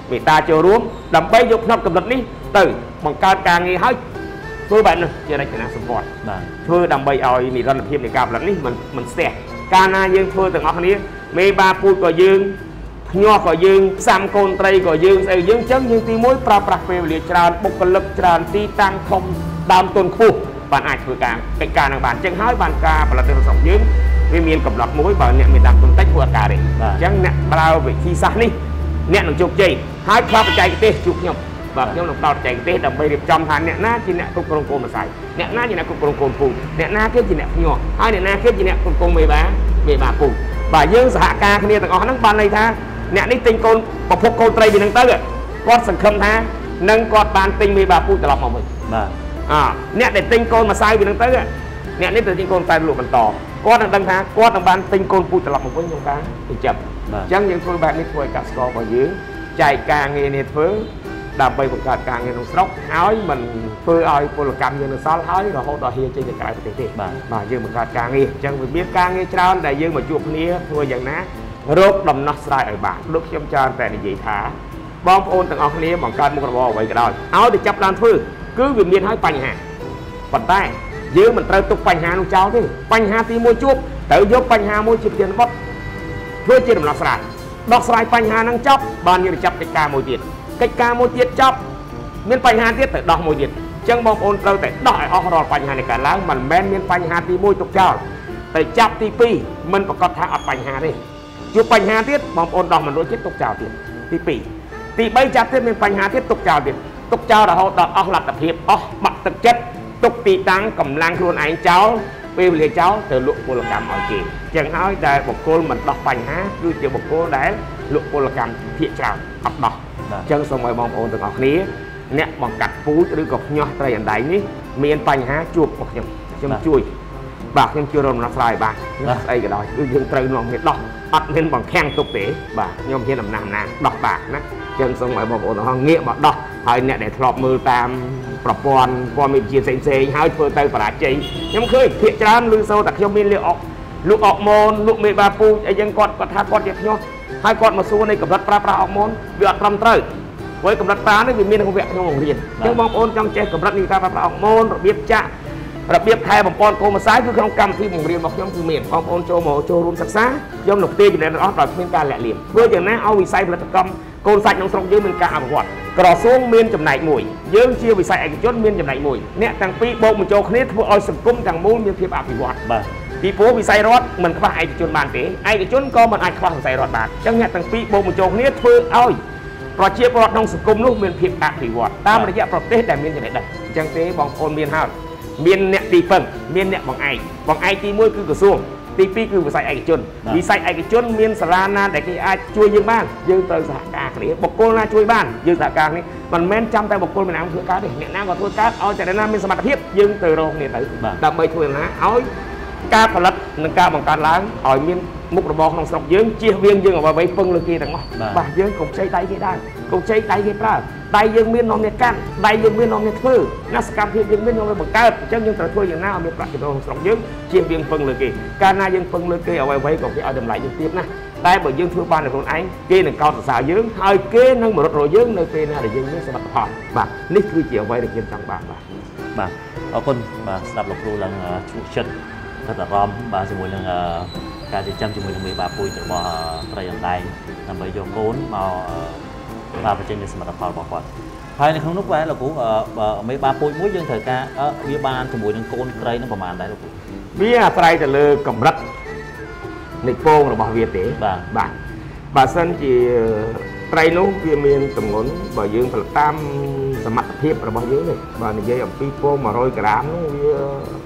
មេតាចូលរួមដើម្បីយកផ្នត់កំណត់នេះទៅបង្កើតការងារឲ្យធ្វើបែបនេះជារចនាសម្ព័ន្ធធ្វើដើម្បីឲ្យនិរន្តរភាពនៃការផលិតនេះមិនស្ទះកាលណាយើងធ្វើទាំងអស់គ្នាមេបាពូជក៏យើងញាស់ក៏យើងផ្សំកូនត្រីក៏យើងស្អីយើងចឹងយើងទី1ប្រើប្រាស់ពេលវេលាច្រើនបុគ្គលិកច្រើនទីតាំងធំដើមទុនខ្ពស់បានអាចធ្វើការកិច្ចការនឹងបានចឹងហើយបានការផលិតរបស់យើងវាមានកំណត់មួយបើអ្នកមានដើមទុនតិចធ្វើអត់ការទេចឹងអ្នកប្រើវិធីសាស្ត្រនេះអ្នកនឹងជោគជ័យហើយខ្វះបច្ចេកទេសជួបខ្ញុំបាទខ្ញុំនឹងផ្ដល់បច្ចេកទេសដើម្បីរៀបចំថាអ្នកណាជាអ្នកគ្រប់គ្រងកូនម្សៅអ្នកណាជាអ្នកគ្រប់គ្រងកូនពូអ្នកណាគេជាអ្នកភ្ញាក់ហើយអ្នកណាគេជាអ្នកគ្រប់គ្រងមេបាពូបាទយើងសហការគ្នាទាំងអស់ហ្នឹងបានន័យថាអ្នកនេះទិញកូនប្រភពកូនត្រីពីនឹងទៅគាត់សង្ឃឹមថានឹងគាត់បានទិញមេបាពូត្រឡប់មកវិញបាទអ្នកដែលទិញកូនម្សៅពីនឹងទៅអ្នកនេះទៅទិញកូនតែលក់បន្តគាត់នឹងដឹងថាគាត់នឹងបានទិញកូនពូត្រឡប់មកវិញក្នុងការចិញ្ចឹមអញ្ចឹងយើងធ្វើបែបនេះធ្វើឲ្យកសិកររបស់យើងចែកការងារនេះធ្វើដើម្បីបង្កើតការងារក្នុងស្រុកហើយមិនធ្វើឲ្យពលកម្មយើងនៅសល់ហើយរហូតដល់ហៀចេញទៅក្រៅប្រទេសទេបាទយើងបង្កើតការងារអញ្ចឹងវាមានការងារច្រើនដែលយើងមកជួបគ្នាធ្វើយ៉ាងណារកដំណោះស្រាយឲ្យបានដូចខ្ញុំច្រើនតែនិយាយថាបងប្អូនទាំងអស់គ្នាបង្កើតមុខរបរអ្វីក៏ដោយឲ្យទៅចាប់ដើមធ្វើគឺវាមានហើយបញ្ហាប៉ុន្តែយើងមិនត្រូវទុកបញ្ហានោះចោលទេបញ្ហាទី1ជួបត្រូវយកបញ្ហាមួយជាប្រធានបទធ្វើជាដំណោះស្រាយដោះស្រាយបញ្ហាហ្នឹងចប់បានយើងចាប់កិច្ចការមួយទៀតកិច្ចការមួយទៀតចប់មានបញ្ហាទៀតទៅដោះមួយទៀតអញ្ចឹងបងប្អូនត្រូវតែដោះឲ្យអស់រាល់បញ្ហានៃការឡើងមិនមែនមានបញ្ហាទី1ទុកចោលតែចាប់ទី2មិនប្រកាសថាអត់បញ្ហាទេជួបបញ្ហាទៀតបងប្អូនដោះមិនរួចទៀតទុកចោលទៀតទី2ទី3ចាប់ទៀតមានបញ្ហាទៀតទុកចោលទៀតទុកចោលរហូតដល់អស់លទ្ធភាពអស់បាក់ទឹកចិត្តទុកទីតាំងកម្លាំងខ្លួនឯងចោលពេលវេលាចោលទៅលក់ពលកម្មឲ្យគេចឹងហើយដែលបុគ្គលមិនដោះបញ្ហាគឺជាបុគ្គលដែលលក់ពលកម្មភាគច្រើនអត់ដោះចឹងសូមឲ្យបងប្អូនទាំងអស់គ្នាអ្នកបង្កាត់ពូជឬក៏ភ្ញាស់ត្រីអណ្ដែងនេះមានបញ្ហាជួបរបស់ខ្ញុំជួយបាទខ្ញុំជួយរំលឹកស្រាយបាទស្អីក៏ដោយគឺយើងត្រូវនាំគ្នាដោះអត់មានបង្ខាំងទុកទេបាទខ្ញុំមានអំណះដោះបាទណាចឹងសូមឲ្យបងប្អូនទាំងអស់ងាកមកដោះហើយអ្នកដែលធ្លាប់មើលតាមប្រព័ន្ធព័ត៌មានវិទ្យាផ្សេងហើយធ្វើទៅបរាជ័យខ្ញុំឃើញភាគច្រើនឮសូរតែខ្ញុំមានលក់អុកម៉ូនលក់មេបាពូជអីចឹងគាត់ថាគាត់ជាភ្ញាស់ហើយគាត់មកសួរនៃកម្រិតប្រើប្រាស់អុកម៉ូនវាអត់ត្រឹមត្រូវព្រោះកម្រិតប្រើនេះវាមានក្នុងវគ្គខ្ញុំបង្រៀនអញ្ចឹងបងប្អូនចង់ចេះកម្រិតនៃការប្រើប្រាស់អុកម៉ូនរបៀបចាក់របៀបថែបំពន់កូនម្សៅគឺក្នុងកម្មវិធីបង្រៀនរបស់ខ្ញុំគឺមានបងប្អូនចូលរួមសិក្សាខ្ញុំនឹងផ្ទេរចំណេះទាំងអស់ដោយគ្មានការលាក់លៀមធ្វើយ៉ាងណាឲ្យវិស័យផលិតកម្មកូនសាច់ក្នុងស្រុកយើងមានការអភិវឌ្ឍក្រសួងមានចំណែកមួយយើងជាវិស័យឯកជនមានចំណែកមួយអ្នកទាំងពីរបូកបញ្ចូលគ្នាធ្វើឲ្យសង្គមទាំងមូលមានភាពអភិវឌ្ឍបាទពីព្រោះវិស័យរដ្ឋមិនខ្វះឯកជនបានទេឯកជនក៏មិនអាចខ្វះវិស័យរដ្ឋបានអញ្ចឹងអ្នកទាំងពីរបូកបញ្ចូលគ្នាធ្វើឲ្យប្រជាពលរដ្ឋក្នុងសង្គមនោះមានភាពអភិវឌ្ឍតាមរយៈប្រទេសដែលមានចំណេះដឹងអញ្ចឹងទេបងប្អូនមានហើយមានអ្នកទីពឹងមានអ្នកបង្អែកទី1គឺក្រសួងទី2គឺវិស័យឯកជនវិស័យឯកជនមានសាលាណាដែលគេអាចជួយយើងបានយើងត្រូវសហការគ្នាបុគ្គលណាជួយបានយើងសហការគ្នាមិនមែនចាំតែបុគ្គលម្នាក់ធ្វើការទេអ្នកណាក៏ធ្វើការឲ្យតែអ្នកណាមានសមត្ថភាពយើងទៅរកគ្នាទៅដើម្បីធ្វើណាឲ្យការផលិតនិងការបង្កើតឡើងឲ្យមានមុខរបរក្នុងស្រុកយើងជៀសវាងយើងអ្វីពឹងលើគេទាំងអស់បាទយើងកុំខ្ចីដៃគេដែរកុំខ្ចីដៃគេប្រើដៃយើងមាននាំអ្នកកាន់ដៃយើងមាននាំអ្នកធ្វើណាសកម្មភាពយើងមាននាំអ្នកបង្កើតអញ្ចឹងយើងត្រូវធ្វើយ៉ាងណាឲ្យមានប្រាក់ចំណូលក្នុងស្រុកយើងជៀសវាងពឹងលើគេកាលណាយើងពឹងលើគេអ្វីក៏គេឲ្យតម្លៃយើងទៀតណាតែបើយើងធ្វើបានដោយខ្លួនឯងគេនឹងកោតសរសើរយើងហើយគេនឹងមករត់រយើងនៅពេលណាដែលយើងមានសមត្ថភាពបាទនេះគឺជាអ្វីដែលខ្ញុំចង់បានបាទអរគុណបាទស្ដាប់លោកគ្រូឡើងឈួកចិត្តthật là rom vàជាមួយនឹងការចិញ្ចឹមជាមួយនឹងមេបាពូជរបស់ត្រីអណ្ដែងដើម្បីយកកូនមកបញ្ចេញនូវសមិទ្ធផលរបស់គាត់ហើយនៅក្នុងនោះបែរលោកគ្រូមេបាពូជមួយយើងត្រូវការវាបានជាមួយនឹងកូនត្រីនឹងប្រហែលដែរលោកគ្រូវាអាស្រ័យទៅលើកម្រិតនៃពងរបស់វាទេបាទបើសិនជាត្រីនោះវាមានទម្ងន់បើយើងផលិតតាមសមត្ថភាពរបស់យើងទេបើនិយាយអំពីពង100 ក្រាមនោះវា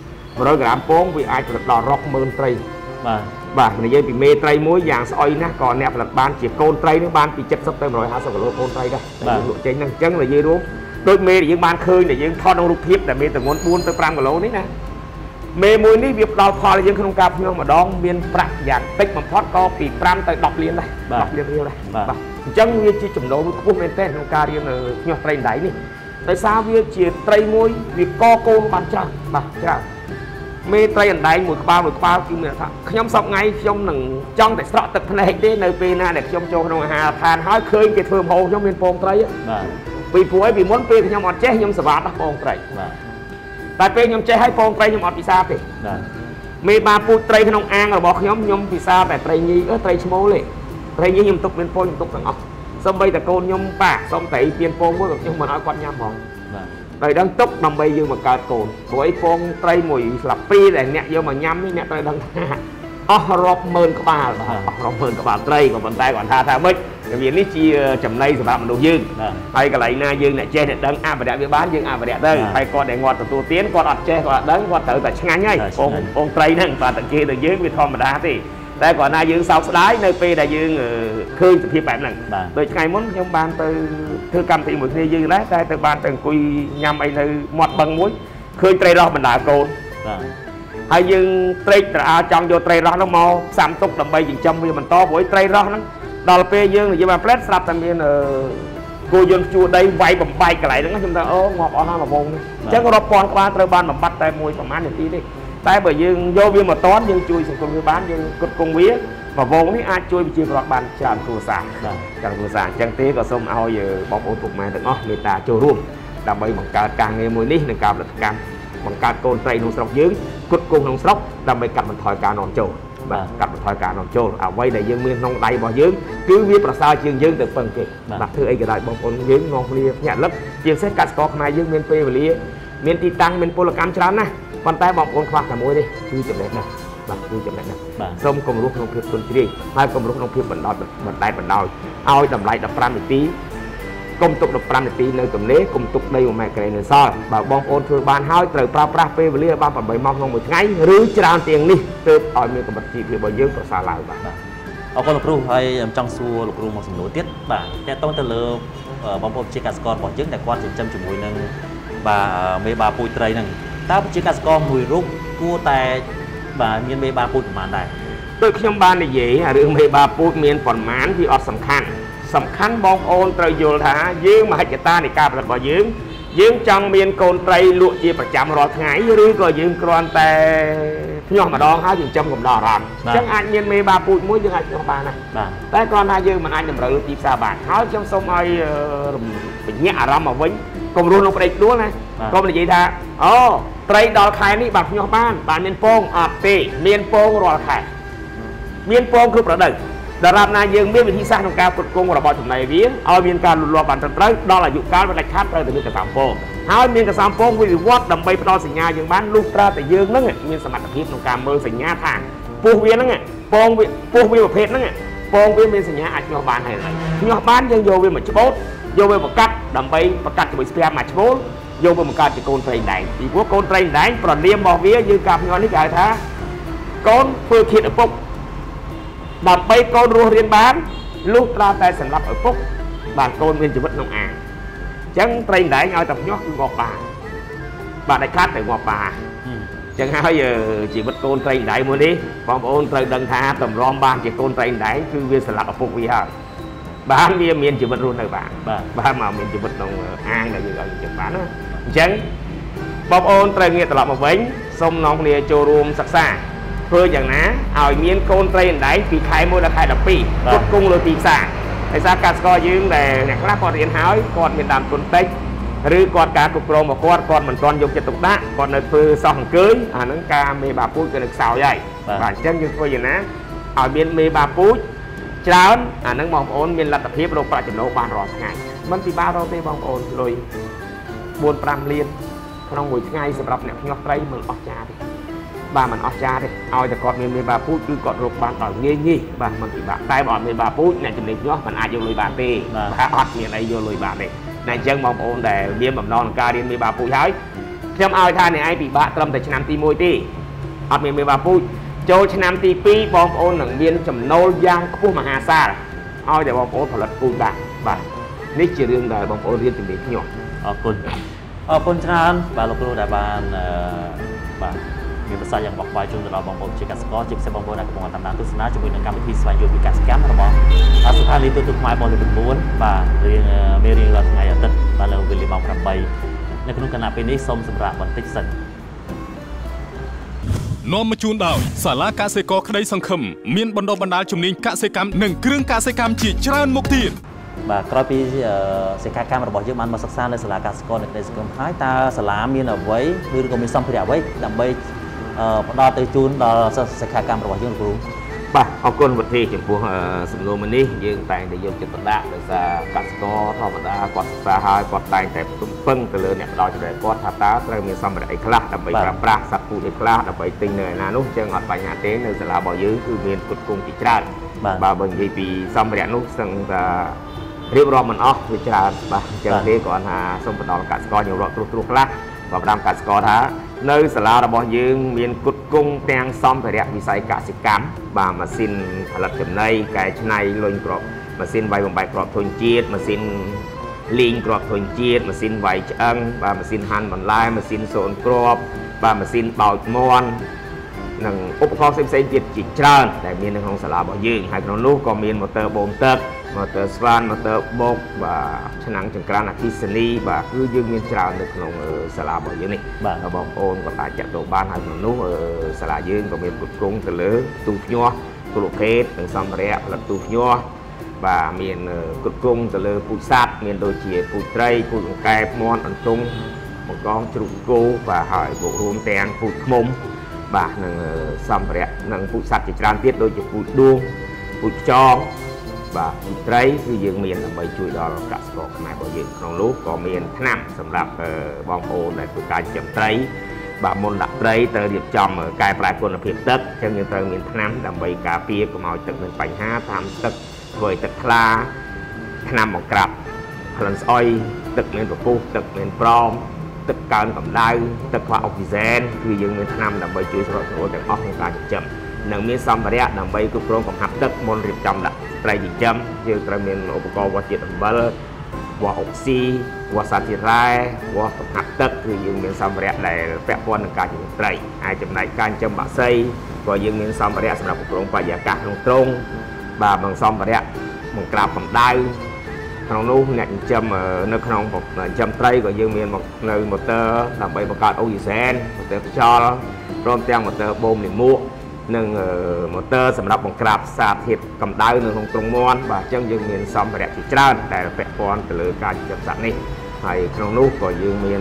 100 ក្រាមពងវាអាចផលិតដល់រាប់ម៉ឺនត្រីបាទនិយាយពីមេត្រីមួយយ៉ាងស្អុយណាស់ក៏អ្នកផលិតបានជាកូនត្រីនឹងបានពី70ទៅ150គីឡូកូនត្រីដែរយើងលក់ចេញហ្នឹងអញ្ចឹងនិយាយរួមដូចមេដែលយើងបានឃើញដែលយើងថតក្នុងរូបភាពដែលមានទម្ងន់4ទៅ5គីឡូនេះណាមេមួយនេះវាផ្ដល់ផលឲ្យយើងក្នុងការភ្ញាក់ម្ដងមានប្រាក់យ៉ាងតិចបំផុតក៏ពី5ទៅ10លានដែរ10លានរៀលដែរបាទអញ្ចឹងវាជាចំណូលខ្ពស់មែនទែនក្នុងការរៀនភ្ញាក់ត្រីដៃនេះដោយសារវាជាត្រីមួយវាកកូនបានច្រើនបាទច្រើនមេត្រីអណ្ដែងមួយក្បាលគឺមានថាខ្ញុំសពថ្ងៃខ្ញុំនឹងចង់តែស្រក់ទឹកភ្នែកទេនៅពេលណាដែលខ្ញុំចូលក្នុងអាហារដ្ឋានហើយឃើញគេធ្វើម្ហូបខ្ញុំមានពងត្រីបាទពីព្រោះអីពីមុនពេលខ្ញុំអត់ចេះខ្ញុំសវ៉ាដោះពងត្រីបាទតែពេលខ្ញុំចេះឲ្យពងត្រីខ្ញុំអត់ពិសាទេបាទមេបាពូជត្រីក្នុងអាងរបស់ខ្ញុំពិសាតែត្រីញីត្រីឈ្មោលទេត្រីញីខ្ញុំទុកមានពងខ្ញុំទុកទាំងអស់សូម្បីតែកូនខ្ញុំប៉ាសុំតែពៀនពងមួយក៏ខ្ញុំមិនឲ្យគាត់ញ៉ាំផងបាទដោយដឹងទុកដើម្បីយើងមកកើតកូនព្រោះអីពងត្រីមួយស្លាបពីរដែលអ្នកយកមកញ៉ាំនេះអ្នកត្រូវដឹងថាអស់រាប់ម៉ឺនក្បាលបាទអស់រាប់ម៉ឺនក្បាលត្រីក៏ប៉ុន្តែគាត់ថាម៉េចវានេះជាចំណីសម្រាប់មនុស្សយើងហើយកន្លែងណាយើងអ្នកចេះអ្នកដឹងអភិរក្សវាបានយើងអភិរក្សទៅហើយគាត់ដែលគាត់ទទួលទានគាត់អត់ចេះគាត់អត់ដឹងគាត់ត្រូវតែឆ្ងាញ់ហើយពងត្រីហ្នឹងបាទតែគេទៅយើងវាធម្មតាទេតែគាត់ណាយើងសោកស្ដាយនៅពេលដែលយើងឃើញសភាពបែបហ្នឹងដូចថ្ងៃមុនខ្ញុំបានទៅធ្វើកម្មវិធីមួយគ្នាយើងដែរតែទៅបានទៅអង្គុយញ៉ាំអីនៅមាត់បឹងមួយឃើញត្រីរស់បណ្ដាកូនហើយយើងត្រេកត្រអាលចង់យកត្រីរស់ហ្នឹងមកផ្សំទុកដើម្បីចិញ្ចឹមវាបន្តព្រោះត្រីរស់ហ្នឹងដល់ពេលយើងនិយាយមកផ្លែតស្រាប់តែមានគោយន្តជួដីវាយបំបែកកន្លែងហ្នឹងខ្ញុំថាអូងាប់អស់ហើយ1 ម៉ោងនេះអញ្ចឹងរាប់ពាន់ក្បាលត្រូវបានបំបត្តិតែមួយប្រហែលនាទីទេតែបើយើងយកវាមកតន់យើងជួយសង្គមវាបានយើងគិតគង់វា1 វងនេះអាចជួយប្រជាពលរដ្ឋបានច្រើនគ្រួសារច្រើនគ្រួសារអញ្ចឹងទេក៏សូមឲ្យបងប្អូនពុកម៉ែទាំងអស់មេត្តាចូលរួមដើម្បីបង្កើតការងារមួយនេះនិងការផលិតកម្មបង្កើតកូនត្រីក្នុងស្រុកយើងគិតគង់ក្នុងស្រុកដើម្បីកាត់បន្ថយការនាំចូលបាទកាត់បន្ថយការនាំចូលអ្វីដែលយើងមានក្នុងដៃរបស់យើងគឺវាប្រសើរជាងយើងទៅពឹងគេបាទធ្វើអីក៏ដោយបងប្អូនយើងនាំគ្នាញាក់លឹកជាពិសេសកសិករខ្មែរយើងមានពេលវេលាមានទីតាំងមានពលកម្មច្រើនណាស់ប៉ុន្តែបងប្អូនខ្វះតែមួយទេគឺចំណេះណាស់បាទគឺចំណេះណាស់សូមគំរោះក្នុងភាពទុនជ្រាយហើយគំរោះក្នុងភាពបណ្ដោយឲ្យតម្លៃ15នាទីកុំទុក15នាទីនៅទំនេរកុំទុកដី1ម៉ែត្រក្រេនៅសល់បើបងប្អូនធ្វើបានហើយត្រូវប្រើប្រាស់ពេលវេលាបាន8ម៉ោងក្នុងមួយថ្ងៃឬច្រើនជាងនេះទើបឲ្យមានកម្រិតជីវភាពរបស់យើងប្រសើរឡើងបាទអរគុណលោកគ្រូហើយខ្ញុំចង់សួរលោកគ្រូមកសំណួរទៀតបាទតើតើទៅលើបងប្អូនជាកសិកររបស់យើងដែលគាត់ចិញ្ចឹមជាមួយនឹងបាទមេបាពូជត្រីហ្នឹងតើជាកសិករមួយរូបគួរតែបាទមានមេបាពូជប្រមាណដែរដូចខ្ញុំបាននិយាយរឿងមេបាពូជមានប្រមាណវាអត់សំខាន់បងប្អូនត្រូវយល់ថាយើងមហិច្ឆតានៃការផលិតរបស់យើងចង់មានកូនត្រីលក់ជាប្រចាំរាល់ថ្ងៃឬក៏យើងគ្រាន់តែភ្ញាស់ម្ដងហើយចិញ្ចឹមកំដរអារម្មណ៍អញ្ចឹងអាចមានមេបាពូជមួយយើងអាចភ្ញាស់បានដែរតែគ្រាន់តែយើងមិនអាចតម្រូវទីផ្សារបានហើយខ្ញុំសូមឲ្យបញ្ញាអារម្មណ៍មកវិញកុំរស់ក្នុងប្តីខ្លួនណាកុំនិយាយថាអូត្រីដល់ខែនេះបាទភ្ញាស់បានមានពងអត់ទេមានពងរាល់ខែមានពងគ្រប់រដូវដរាបណាយើងមានវិធីសាស្ត្រក្នុងការផ្គត់ផ្គង់របស់ចំណីវាឲ្យមានការលូតលាស់បានត្រឹមត្រូវដល់អាយុកាលវាដាច់ខាតត្រូវតែមានកសំពងហើយមានកសំពងវិវត្តដើម្បីផ្ដល់សញ្ញាយើងបានលុះត្រាតែយើងនឹងមានសមត្ថភាពក្នុងការមើលសញ្ញាថាពោះវាហ្នឹងពងវាពោះវាប្រភេទហ្នឹងពងវាមានសញ្ញាអាចញាស់បានហើយញាស់បានយើងយកវាមកច្បូតយកវាប្រកាត់ដើម្បីប្រកាត់ជាមួយស្ពែមកច្បូតយកវាមកកើតជាកូនត្រីដែងពីព្រោះកូនត្រីដែងប្រលាមរបស់វាយើងការញាស់នេះគេហៅថាកូនធ្វើធាតុឪពុកដើម្បីកូនរស់រៀនបានលុះត្រាតែសម្រាប់ឪពុកបានកូនមានជីវិតក្នុងអាងអញ្ចឹងត្រីដែងឲ្យតែញាស់គឺងាប់បានបាទដាច់ខាតទៅងាប់បានអញ្ចឹងហើយជីវិតកូនត្រីដែងមួយនេះបងប្អូនត្រូវដឹងថាតម្រាំបានជាកូនត្រីដែងគឺវាសម្រាប់ឪពុកវាហើយបានវាមានជីវិតរស់នៅបានបាទមកមានជីវិតក្នុងអាងដែលយើងឲ្យចិញ្ចឹមបានណាអញ្ចឹងបងប្អូនត្រូវងាកត្រឡប់មកវិញសូមនាំគ្នាចូលរួមសិក្សាធ្វើយ៉ាងណាឲ្យមានកូនត្រីអណ្ដែងពីខែ1ដល់ខែ12គ្រប់គង់លើទីផ្សារហើយសារកសិករយើងដែលអ្នកខ្លះគាត់រៀនហើយគាត់មានដើមទុនតិចឬគាត់ការគ្រប់គ្រងរបស់គាត់មិនទាន់យកចិត្តទុកដាក់គាត់នៅធ្វើសោះអង្គើញអាហ្នឹងការមេបាពូជគឺនៅខ្សោយហើយបាទអញ្ចឹងយើងធ្វើយ៉ាងណាឲ្យមានមេបាពូជច្រើនអាហ្នឹងបងប្អូនមានលទ្ធភាពរកប្រាក់ចំណូលបានរាល់ថ្ងៃមិនពិបាករកទេបងប្អូនលុយ 4-5 លានក្នុងមួយថ្ងៃសម្រាប់អ្នកភ្ញាស់ត្រីមិនអស់ចាទេបាទមិនអស់ចាទេឲ្យតែគាត់មានមេបាពូជគឺគាត់រកបានដល់ងាយបាទមិនពិបាកតែបើអត់មានបាពូជអ្នកចំណេញញាស់មិនអាចយកលុយបានទេបាទអត់មានអីយកលុយបានទេតែអញ្ចឹងបងប្អូនដែលមានបំណងក្នុងការរៀនមេបាពូជហើយខ្ញុំឲ្យថាអ្នកឯងពិបាកត្រឹមតែឆ្នាំទី1ទេអត់មានមេបាពូជចូលឆ្នាំទី2បងប្អូននឹងមានចំណូលយ៉ាងខ្ពស់មហាសាលឲ្យតែបងប្អូនផលិតពូជបានបាទនេះជារឿងដែលបងប្អូនរៀនជំនាញញាស់អរគុណច្រើនបាទលោកគ្រូដែលបានបាទមានប្រសាសន៍យ៉ាងបកស្រាយជូនទៅដល់បងប្អូនជាកសិករជាពិសេសបងប្អូនដែលកំពុងតាមដានទស្សនាជាមួយនឹងកម្មវិធីស្វែងយល់ពីកសិកម្មរបស់ស្ថានីយ៍ទូទៅខ្មែរបងលើក9បាទរៀងរាល់ថ្ងៃអាទិត្យបាទនៅវេលាម៉ោង8នៅក្នុងគណៈពេលនេះសូមសម្រាប់បន្តិចសិននាំមកជូនដោយសាលាកសិករក្តីសង្ឃឹមមានបណ្ដុះបណ្ដាលជំនាញកសិកម្មនិងគ្រឿងកសិកម្មជាច្រើនមុខទៀតបាទក្រោយពីសិក្ខាកាមរបស់យើងបានមកសិក្សានៅសាលាកសិករនៅក្តីសង្ឃឹមហើយតើសាលាមានអ្វីឬក៏មានសម្ភារៈអ្វីដើម្បីផ្ដល់ទៅជូនដល់សិក្ខាកាមរបស់យើងលោកគ្រូបាទអរគុណវុធីចំពោះសំណួរមួយនេះយើងតែងតែយកចិត្តទុកដាក់ដោយសារកសិករធម្មតាគាត់សិក្សាហើយគាត់តែងតែពឹងទៅលើអ្នកផ្ដល់ចំណេះគាត់ថាតើត្រូវមានសម្ភារៈអីខ្លះដើម្បីប្រើប្រាស់សត្វពូជអីខ្លះដើម្បីទិញនៅឯណានោះអញ្ចឹងអត់បញ្ហាទេនៅសាលារបស់យើងគឺមានគុតគង់ជាច្រើនបាទបើនិយាយពីសម្ភារៈនោះសឹងថារៀបរាប់មិនអស់វាច្រើនបាទអញ្ចឹងទេគ្រាន់ថាសូមបន្តកសិករយើងរកត្រួសខ្លះក៏ផ្ដាំកសិករថានៅសាលារបស់យើងមានគុតគង់ទាំងសម្ភារៈវិស័យកសិកម្មបាទម៉ាស៊ីនផលិតចំណីកែច្នៃលុញគ្រាប់ម៉ាស៊ីនវាយបំបែកគ្រាប់ធុញជាតិម៉ាស៊ីនលីងគ្រាប់ធុញជាតិម៉ាស៊ីនវាយឆ្អឹងបាទម៉ាស៊ីនហាន់បន្លែម៉ាស៊ីនសូនគ្រាប់បាទម៉ាស៊ីនបោចមាន់និងឧបករណ៍ផ្សេងៗទៀតជាច្រើនដែលមាននៅក្នុងសាលារបស់យើងហើយក្នុងនោះក៏មានម៉ូទ័របូមទឹកម៉ូទ័រស្វានម៉ូទ័របូកបាទឆ្នាំងចង្ក្រានអគ្គិសនីបាទគឺយើងមានច្រើននៅក្នុងសាលារបស់យើងនេះបាទបងប្អូនក៏អាចចាក់ចូលបានហើយក្នុងនោះសាលាយើងក៏មានគ្រប់គ្រងទៅលើទូភ្ញាស់គ្រប់ប្រភេទនិងសម្ភារៈផលិតទូភ្ញាស់បាទមានគ្រប់គ្រងទៅលើពូជសត្វមានដូចជាពូជត្រីពូជអង្កែបមាន់អន្ទង់បង្កងជ្រូកគោបាទហើយបូករួមទាំងពូជឃ្មុំបាទនិងសម្ភារៈនិងពូជសត្វជាច្រើនទៀតដូចជាពូជដួងពូជខ្យងបាទពូជត្រីគឺយើងមានដើម្បីជួយដល់កសិករខ្មែររបស់យើងក្នុងនោះក៏មានថ្នាំសម្រាប់បងប្អូនដែលធ្វើការចិញ្ចឹមត្រីបាទមុនដាក់ត្រីត្រូវរៀបចំកែប្រែគុណភាពទឹកអញ្ចឹងយើងត្រូវមានថ្នាំដើម្បីការពារកុំឲ្យទឹកមានបញ្ហាតាមទឹកធ្វើឲ្យទឹកថ្លាថ្នាំបង្ក្រាបក្លិនស្អុយទឹកមានពពុះទឹកមានប្រមទឹកកើនកម្ដៅទឹកខ្វះអុកស៊ីហ្សែនគឺយើងមានថ្នាំដើម្បីជួយសម្រួលទាំងអស់ក្នុងការចិញ្ចឹមនិងមានសម្ភារៈដើម្បីគ្រប់គ្រងកំហាប់ទឹកមុនរៀបចំដាក់ត្រីចិញ្ចឹមយើងត្រូវមានឧបករណ៍វាស់ជាតិអំបិលវាស់អុកស៊ីវាស់សាទីរ៉ែវាស់កំហាប់ទឹកគឺយើងមានសម្ភារៈដែលពាក់ព័ន្ធនឹងការចិញ្ចឹមត្រីហើយចំណែកការចិញ្ចឹមបក្សីក៏យើងមានសម្ភារៈសម្រាប់គ្រប់គ្រងបរិយាកាសក្នុងទ្រុងបាទbằngសម្ភារៈបង្ក្រាបកម្ដៅក្នុងនោះអ្នកចិញ្ចឹមនៅក្នុងចិញ្ចឹមត្រីក៏យើងមាននៅម៉ូទ័រដើម្បីបង្កើតអុកស៊ីហ្សែនម៉ូទ័រខ្យល់ព្រមទាំងម៉ូទ័របូមលាមកនិងម៉ូទ័រសម្រាប់បង្ក្រាបសារធាតុកម្ដៅនៅក្នុងទ្រុងមាន់បាទអញ្ចឹងយើងមានសម្ភារៈជាច្រើនដែលពាក់ព័ន្ធទៅលើការចិញ្ចឹមសត្វនេះហើយក្នុងនោះក៏យើងមាន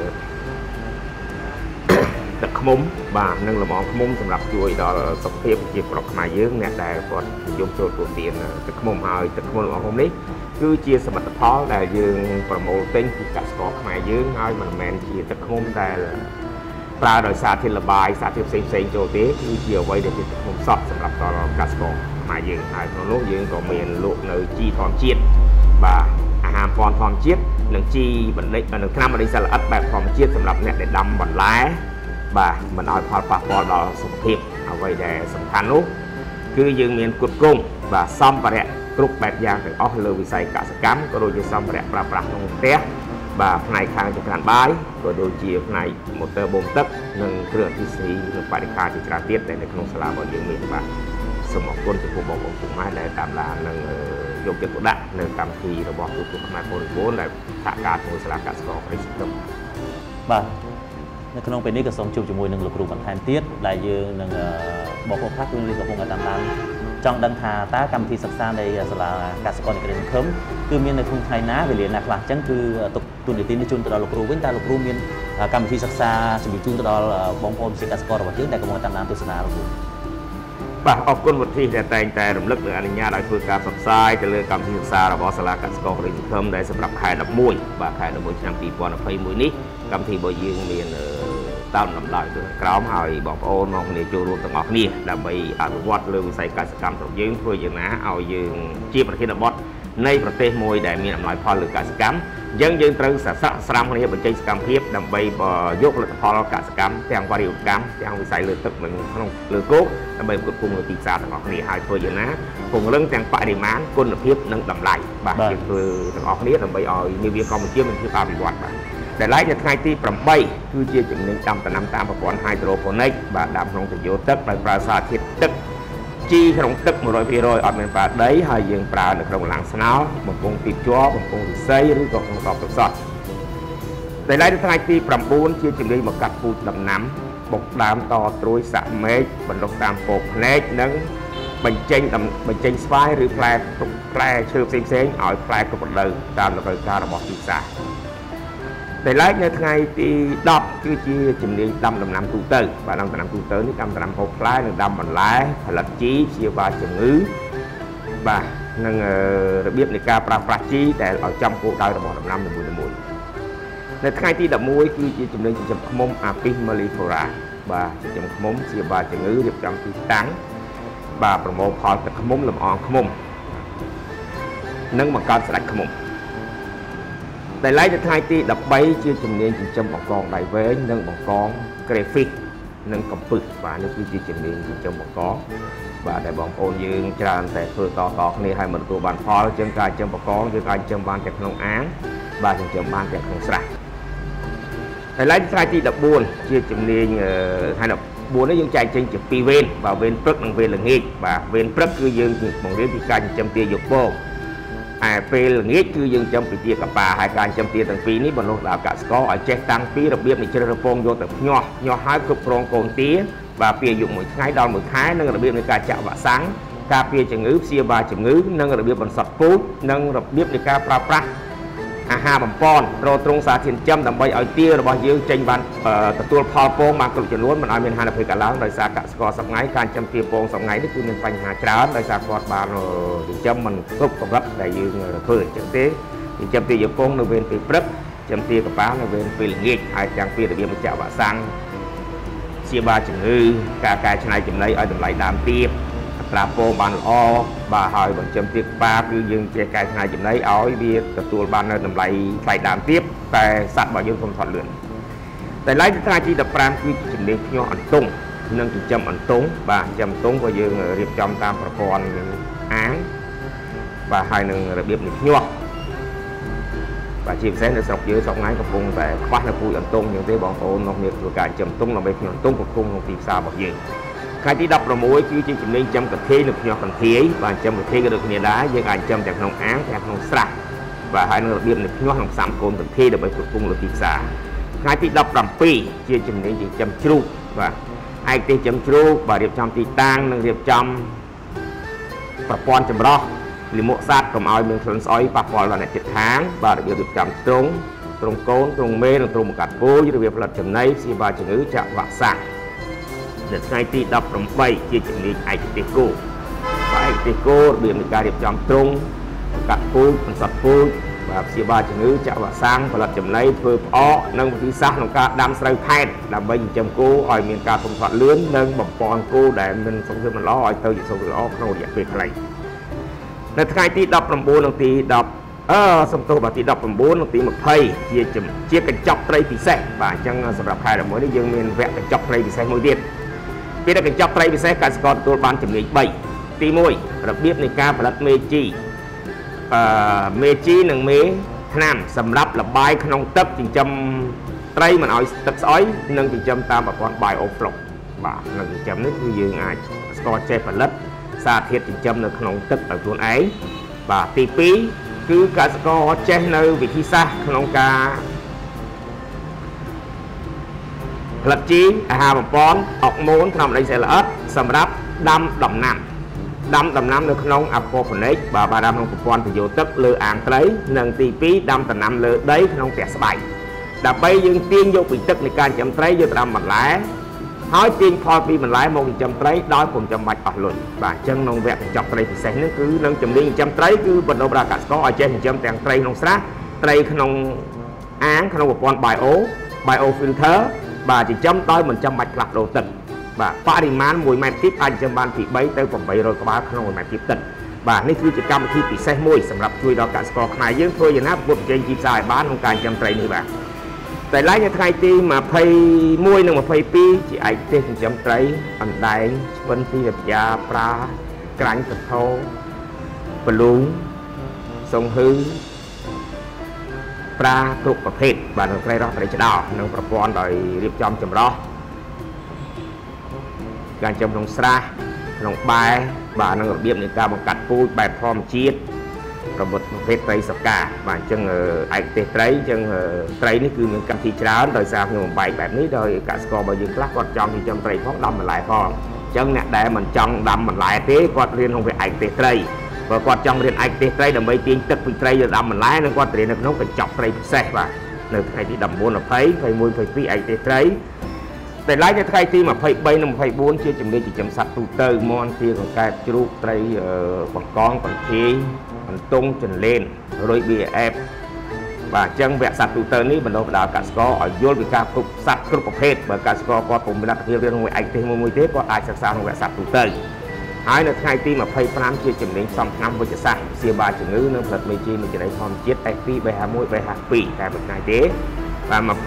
ទឹកឃ្មុំបាទនិងលំអងឃ្មុំសម្រាប់ជួយដល់សុខភាពជាប្រដ្ឋខ្មែរយើងអ្នកដែលគាត់និយមចូលទូទានទឹកឃ្មុំហើយទឹកឃ្មុំលំអងឃ្មុំនេះគឺជាសមិទ្ធផលដែលយើងប្រមូលទិញពីកសិករខ្មែរយើងហើយមិនមែនជាទឹកឃ្មុំដែលប្រើដោយសារធាតុលបាយសារធាតុផ្សេងៗចូលទេគឺជាអ្វីដែលជាទឹកឃ្មុំសក់សម្រាប់ដល់កសិករខ្មែរយើងហើយក្នុងនោះយើងក៏មានលក់នៅជីធម្មជាតិបាទអាហារពណ៌ធម្មជាតិនិងជីបណ្ឌិតនិងថ្នាំបណ្ឌិតសារល្អិតបែបធម្មជាតិសម្រាប់អ្នកដែលដាំបន្លែបាទមិនឲ្យផលប៉ះពាល់ដល់សុខភាពអ្វីដែលសំខាន់នោះគឺយើងមានគុតគង់បាទសម្ភារៈគ្រប់បែបយ៉ាងទាំងអស់លើវិស័យកសិកម្មក៏ដូចជាសម្ភារៈប្រើប្រាស់ក្នុងផ្ទះបាទផ្នែកខាងចង្ក្រានបាយក៏ដូចជាផ្នែកម៉ូទ័របូមទឹកនិងគ្រឿងអគ្គិសនីនិងបរិក្ខារជាច្រើនទៀតដែលនៅក្នុងសាលារបស់យើងមានបាទសូមអរគុណចំពោះបងប្អូនពុកម៉ែដែលតាមដាននិងយកចិត្តទុកដាក់នៅកម្មវិធីរបស់ទូទាំងខ្មែរពលរដ្ឋដែលសហការជាមួយសាលាកសិករក្តីសង្ឃឹមបាទនៅក្នុងពេលនេះក៏សូមជួបជាមួយនឹងលោកគ្រូបន្ថែមទៀតដែលយើងនឹងបងប្អូនខ្លះគឺកំពុងតែតាមដានចង់ដឹងថាតើកម្មវិធីសិក្សានៃសាលាកសិករនៃក្តីសង្ឃឹមគឺមាននៅក្នុងថ្ងៃណាវេលាណាខ្លះអញ្ចឹងគឺទុកទូនីតិនេះជូនទៅដល់លោកគ្រូវិញតើលោកគ្រូមានកម្មវិធីសិក្សាជំនួយជូនទៅដល់បងប្អូនសិស្សកសិកររបស់យើងដែលកំពុងតាមដានទស្សនាលោកគ្រូបាទអរគុណវុធីដែលតែងតែរំលឹកនិងអនុញ្ញាតឲ្យធ្វើការផ្សព្វផ្សាយទៅលើកម្មវិធីសិក្សារបស់សាលាកសិករក្តីសង្ឃឹមដែលសម្រាប់ខែ11បាទខែ11ឆ្នាំ2021នេះកម្មវិធីរបស់យើងមានតាមលំដាប់ទៅក្រោមហើយបងប្អូនមកគ្នាចូលរួមទាំងអស់គ្នាដើម្បីអភិវឌ្ឍលើវិស័យកសិកម្មរបស់យើងធ្វើយ៉ាងណាឲ្យយើងជាប្រធានបទនៃប្រទេសមួយដែលមានអំណោយផលលើកសិកម្មយើងត្រូវស្រាំគ្នាបញ្ចេញសកម្មភាពដើម្បីយកផលិតផលកសិកម្មទាំងវ៉ារីអកម្មទាំងវិស័យលើទឹកនិងក្នុងលើគោកដើម្បីផ្គត់ផ្គង់លើទីផ្សារទាំងអស់គ្នាហើយធ្វើយ៉ាងណាពង្រឹងទាំងបរិមាណគុណភាពនិងតម្លៃបាទយើងធ្វើទាំងអស់គ្នាដើម្បីឲ្យនាវាកម្ពុជាមានភាពអភិវឌ្ឍបាទដែលឡែកនៅថ្ងៃទី8គឺជាជំនាញដាំដំណាំតាមប្រព័ន្ធ hydroponic បាទដាំក្នុងទយោទឹកដោយប្រើសារធាតុទឹកជីក្នុងទឹក 100% អត់មានប្រើដីហើយយើងប្រើនៅក្នុងឡាំងស្នោបំពង់ពីជ័របំពង់ឫស្សីឬក៏ក្នុងដបទឹកសុទ្ធដែលឡែកនៅថ្ងៃទី9ជាជំនាញមកកាត់ពូជដំណាំបុកដើមតត្រួយសាក់មេឃបណ្ដុះតាមពពភ្នែកនិងបញ្ចេញស្វាយឬផ្លែឈើផ្សេងៗឲ្យផ្លែគ្រប់រដូវតាមតម្រូវការរបស់ទីផ្សារដែលឡែកនៅថ្ងៃទី10គឺជាជំនាញដាំដំណាំទូទៅបាទដាំដំណាំទូទៅនេះដាំដំណាំហូបផ្លែនិងដាំបន្លែផលិតជីព្យាបាលជំងឺបាទនិងរបៀបនៃការប្រើប្រាស់ជីដែលឲ្យចំគោលដៅរបស់ដំណាំនីមួយៗនៅថ្ងៃទី11គឺជាជំនាញចិញ្ចឹមឃ្មុំ Apis mellifera បាទចិញ្ចឹមឃ្មុំព្យាបាលជំងឺរៀបចំទីតាំងបាទប្រមូលផលទឹកឃ្មុំលម្អងឃ្មុំនិងបង្កើតស្ដេចឃ្មុំដែលឡែកនៅថ្ងៃទី13ជាជំនាញចិញ្ចឹមបង្កងដៃវែងនិងបង្កង crayfish និងកំពឹសបាទនេះគឺជាជំនាញចិញ្ចឹមបង្កងបាទដែលបងប្អូនយើងច្រើនតែធ្វើតគ្នាឲ្យមិនទទួលបានផលជាងការចិញ្ចឹមបង្កងយើងអាចចិញ្ចឹមបានទាំងក្នុងអាងបាទចិញ្ចឹមបានទាំងក្នុងស្រះហើយឡើងថ្ងៃទី14ជាជំនាញថ្ងៃ14នេះយើងចែកចេញជា2វេនបាទវេនព្រឹកនិងវេនល្ងាចបាទវេនព្រឹកគឺយើងបង្រៀនពីការចិញ្ចឹមទាយកពងហើយពេលល្ងាចគឺយើងចិញ្ចឹមពីទាកប៉ាហើយការចិញ្ចឹមទាទាំងពីរនេះបណ្ដុះដល់កសិករឲ្យចេះតាំងពីរបៀបនៃជ្រើសរើសពងយកទៅញាស់ហើយគ្រប់គ្រងកូនទាបាទពីអាយុ1ថ្ងៃដល់1ខែនិងរបៀបនៃការចាក់វ៉ាក់សាំងការពារជំងឺព្យាបាលជំងឺនិងរបៀបបន្សុទ្ធពូជនិងរបៀបនៃការប្រើប្រាស់អាហារបំពន់ត្រត្រង់សារធាតុចិញ្ចឹមដើម្បីឲ្យទារបស់យើងចេញបានទទួលផលពងបានគ្រប់ចំនួនមិនឲ្យមានហានិភ័យកើតឡើងដោយសារកសិករសប្តាហ៍ការចិញ្ចឹមទាពងសប្តាហ៍នេះគឺមានបញ្ហាច្រើនដោយសារគាត់បានចិញ្ចឹមមិនគ្រប់កម្រិតដែលយើងធ្វើអញ្ចឹងទេចិញ្ចឹមទាយកពងនៅវេនពេលព្រឹកចិញ្ចឹមទាកប៉ានៅវេនពេលល្ងាចហើយទាំងពីរបៀបបញ្ជាក់វ៉ាក់សាំងព្យាបាលជំងឺការកែច្នៃចំណីឲ្យតម្លៃដើមទាត្រាពងបានល្អបាទហើយបញ្ចឹមទាកប៉ាគឺយើងចេះកែច្នៃចំណីឲ្យវាទទួលបាននៅតម្លៃថ្លៃដើមទាបតែសត្វរបស់យើងកុំថត់លឿនតែឡើងថ្ងៃទី15គឺជំនាញភ្ញាស់អន្ទង់និងចិញ្ចឹមអន្ទង់បាទចិញ្ចឹមអន្ទង់ក៏យើងរៀបចំតាមប្រព័ន្ធអាងបាទហើយនឹងរបៀបនៃភ្ញាស់បាទជាពិសេសនៅស្រុកយើងស្រុកថ្ងៃកំពុងតែខ្វះនៅពូជអន្ទង់យ៉ាងទេបងប្អូននោះមានធ្វើការចិញ្ចឹមអន្ទង់ដើម្បីភ្ញាស់អន្ទង់គ្រប់គ្រងក្នុងទីផ្សាររបស់យើងថ្ងៃទី16គឺជាជំនាញចិញ្ចឹមកន្ធាយនិងភ្ញាស់កន្ធាយបាទចិញ្ចឹមកន្ធាយក៏ដូចគ្នាដែរយើងអាចចិញ្ចឹមទាំងក្នុងអាងទាំងក្នុងស្រះបាទហើយនឹងរបៀបនៃភ្ញាស់និងផ្សំកូនកន្ធាយដើម្បីគ្រប់គ្រងលើទីផ្សារថ្ងៃទី17ជាជំនាញចិញ្ចឹមជ្រូកបាទឯកទេសចិញ្ចឹមជ្រូកបាទរៀបចំទីតាំងនិងរៀបចំប្រព័ន្ធចម្រោះលាមកសត្វកុំឲ្យមានក្លិនស្អុយប៉ះពាល់ដល់អ្នកជិតខាងបាទរបៀបរៀបចំទ្រុងកូនទ្រុងមេនិងទ្រុងបង្កាត់ពូជរបៀបផលិតចំណីព្យាបាលជំងឺចាក់វ៉ាក់សាំងនៅថ្ងៃទី18ជាជំនាញឯកទេសគោបាទឯកទេសគោរបៀបនៃការរៀបចំទ្រុងកាត់ពូជបន្សុទ្ធពូជបាទព្យាបាលជំងឺចាក់វ៉ាក់សាំងផលិតចំណីធ្វើផ្អកនិងវិធីសាស្ត្រក្នុងការដាំស្រូវផែនដើម្បីចិញ្ចឹមគោឲ្យមានការធំធាត់លឿននិងបំពន់គោដែលមានសុខភាពមិនល្អឲ្យទៅជាសុខភាពល្អក្នុងរយៈពេលខ្លីនៅថ្ងៃទី19និងទី10សំទោសបាទទី19និងទី20ជាកញ្ចប់ត្រីពិសេសបាទអញ្ចឹងសម្រាប់ខែ11នេះយើងមានវគ្គកញ្ចប់ត្រីពិសេសមួយទៀតពេលដែលកញ្ចប់ត្រីពិសេសកសិករទទួលបានជំនាញ3ទី1របៀបនៃការផលិតមេជីនិងមេថ្នាំសម្រាប់លបាយក្នុងទឹកចិញ្ចឹមត្រីមិនឲ្យទឹកស្អុយនិងចិញ្ចឹមតាមប្រព័ន្ធ biofloc បាទនៅចិញ្ចឹមនេះគឺយើងអាចកសិករចេះផលិតសារធាតុចិញ្ចឹមនៅក្នុងទឹកដោយខ្លួនឯងបាទទី2គឺកសិករចេះនៅវិធីសាស្ត្រក្នុងការផលិតជីអាហារបំពន់អុកម៉ូនថ្នាំដីសេល្អិតសម្រាប់ដាំដំណាំនៅក្នុងអាប៉ូហ្វូនិកបាទដាំក្នុងប្រព័ន្ធពន្យល់ទឹកលើអាងត្រីនិងទី2ដាំដំណាំលើដីក្នុងផ្ទះស្បែកដើម្បីយើងទាញយកពីទឹកនៃការចិញ្ចឹមត្រីយកទៅដាំបន្លែហើយទាញផលពីបន្លែមកចិញ្ចឹមត្រីដោយពុំចាំបាច់អស់លុយបាទអញ្ចឹងក្នុងវគ្គកញ្ចប់ត្រីពិសេសនេះគឺនឹងជំនាញចិញ្ចឹមត្រីគឺបណ្ដុះដល់កសិករឲ្យចេះចិញ្ចឹមទាំងត្រីក្នុងស្រះត្រីក្នុងអាងក្នុងប្រព័ន្ធ bio filter បាទចិញ្ចឹមដោយមិនចាំបាច់ផ្លាស់ប្ដូរទឹកបាទបរិមាណ1ម៉ែត្រគីបអាចចិញ្ចឹមបានពី3ទៅ800ក្បាលក្នុង1ម៉ែត្រគីបទឹកបាទនេះគឺជាកម្មវិធីពិសេសមួយសម្រាប់ជួយដល់កសិករខ្មែរយើងធ្វើយ៉ាងណាប្រកួតប្រជែងទីផ្សារឲ្យបានក្នុងការចិញ្ចឹមត្រីនេះបាទតែឡើងនៅថ្ងៃទី21និង22ជាឯកទេសចិញ្ចឹមត្រីអណ្ដែងឆ្ពិនពីវិទ្យាប្រាក្រាញ់កថោបលូងសុងហឺប្រាគ្រប់ប្រភេទបាទនៅត្រីរស់ត្រីឆ្ដោនិងប្រព័ន្ធដោយរៀបចំចម្រោះការចិញ្ចឹមក្នុងស្រះក្នុងបែបាទនិងរបៀបនៃការបង្កាត់ពូជបែបធម្មជាតិប្រវត្តិប្រភេទត្រីសកាបាទអញ្ចឹងឯកទេសត្រីអញ្ចឹងត្រីនេះគឺមានកម្មវិធីច្រើនដោយសារខ្ញុំបំបែកបែបនេះដោយកសិកររបស់យើងខ្លះគាត់ចង់ចិញ្ចឹមត្រីផងដាំបន្លែផងអញ្ចឹងអ្នកដែលមិនចង់ដាំបន្លែទេគាត់រៀនក្នុងវាឯកទេសត្រីបើគាត់ចង់រៀនឯកទេសត្រីដើម្បីទាញទឹកពីត្រីទៅដាំបន្លែនឹងគាត់រៀននៅក្នុងកញ្ចប់ត្រីពិសេសបាទនៅថ្ងៃទី19 20 21 22ឯកទេសត្រីតែឡើយនៅថ្ងៃទី23 និង 24ជាជំនាញចិញ្ចឹមសត្វទូទៅមាន់ទាកង្កែបជ្រូកត្រីបង្កងបន្ទាយបន្ទង់ចន្លេនរុយ BAF បាទអញ្ចឹងវគ្គសត្វទូទៅនេះបណ្ដុះបណ្ដាលកសិករឲ្យយល់ពីការគ្រប់សត្វគ្រប់ប្រភេទបើកសិករគាត់ពុំមានលទ្ធភាពរៀនមួយឯកទេសមួយទេគាត់អាចសិក្សាក្នុងវគ្គសត្វទូទៅហើយនៅថ្ងៃទី25ជាជំនាញផ្សំថ្នាំវិទ្យាសាស្ត្រព្យាបាលជំងឺនិងផលិតមេជីមេចរិយធម្មជាតិ F2 B51 B52 តែមួយថ្ងៃទេបាទ26នៅ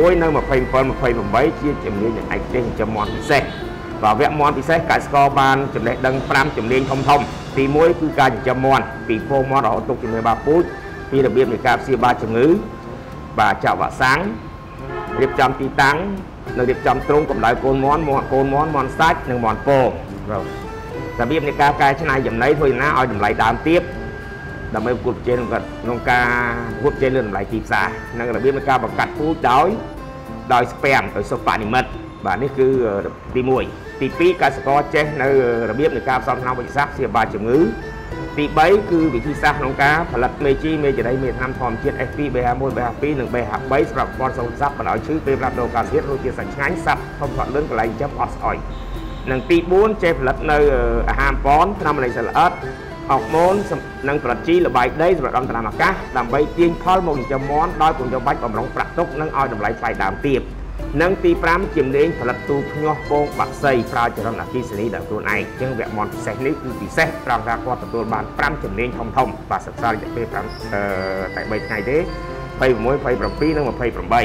27 28ជាជំនាញឯកទេសចិញ្ចឹមមាន់ពិសេសបាទវគ្គមាន់ពិសេសកសិករបានចំណេះដឹង5ជំនាញធំទី1គឺការចិញ្ចឹមមាន់ពីពោមាន់រហូតទុកជំនាញបាពូជពីរបៀបនៃការព្យាបាលជំងឺបាទចាក់វ៉ាក់សាំងរៀបចំទីតាំងនិងរៀបចំទ្រុងកម្ដៅកូនមាន់មាន់សាច់និងមាន់ពងរបៀបនៃការកែច្នៃចំណីធ្វើយ៉ាងណាឲ្យតម្លៃដើមទាបដើម្បីប្រកួតប្រជែងក្នុងការប្រកួតប្រជែងលើតម្លៃទីផ្សារនិងរបៀបនៃការបង្កាត់ពូជដោយស្ពាំដោយសុខបនិមិត្តបាទនេះគឺទី1ទី2កសិករចេះនៅរបៀបនៃការផ្សំថ្នាំវិទ្យាសាស្ត្រព្យាបាលជំងឺទី3គឺវិធីសាស្ត្រក្នុងការផលិតមេជីមេចរិយមេថ្នាំធម្មជាតិ F2 B51 B52 និង B53 សម្រាប់ប្រព័ន្ធសូមស័ព្ទបណ្ដោយឈឺពេលប្រាប់ដល់ការធាតុរសជាតិសាច់ឆ្ងាញ់ស័ព្ទធំធាត់លឿនកន្លែងចាំអស់ស្អុយនិងទី4ចេះផលិតនៅអាហារប៉នថ្នាំរលាយសត្វល្អិតអរម៉ូននិងប្រជីលបាយដីសម្រាប់ដំណាំអាកាសដើម្បីទាញផលមកចិញ្ចឹមមាន់ដោយពុំចាំបាច់បំរុងប្រាក់ទុកនិងឲ្យតម្លៃថ្លៃដើមទាបនិងទី5ជំនាញផលិតទូភ្ញាស់ពងបាក់សីប្រើចរន្តអគ្គិសនីដោយខ្លួនឯងអញ្ចឹងវគ្គមាន់ពិសេសនេះគឺពិសេសត្រង់ថាគាត់ទទួលបាន5ជំនាញធំបាទសិក្សារយៈពេល5តែ3ថ្ងៃទេ26 27និង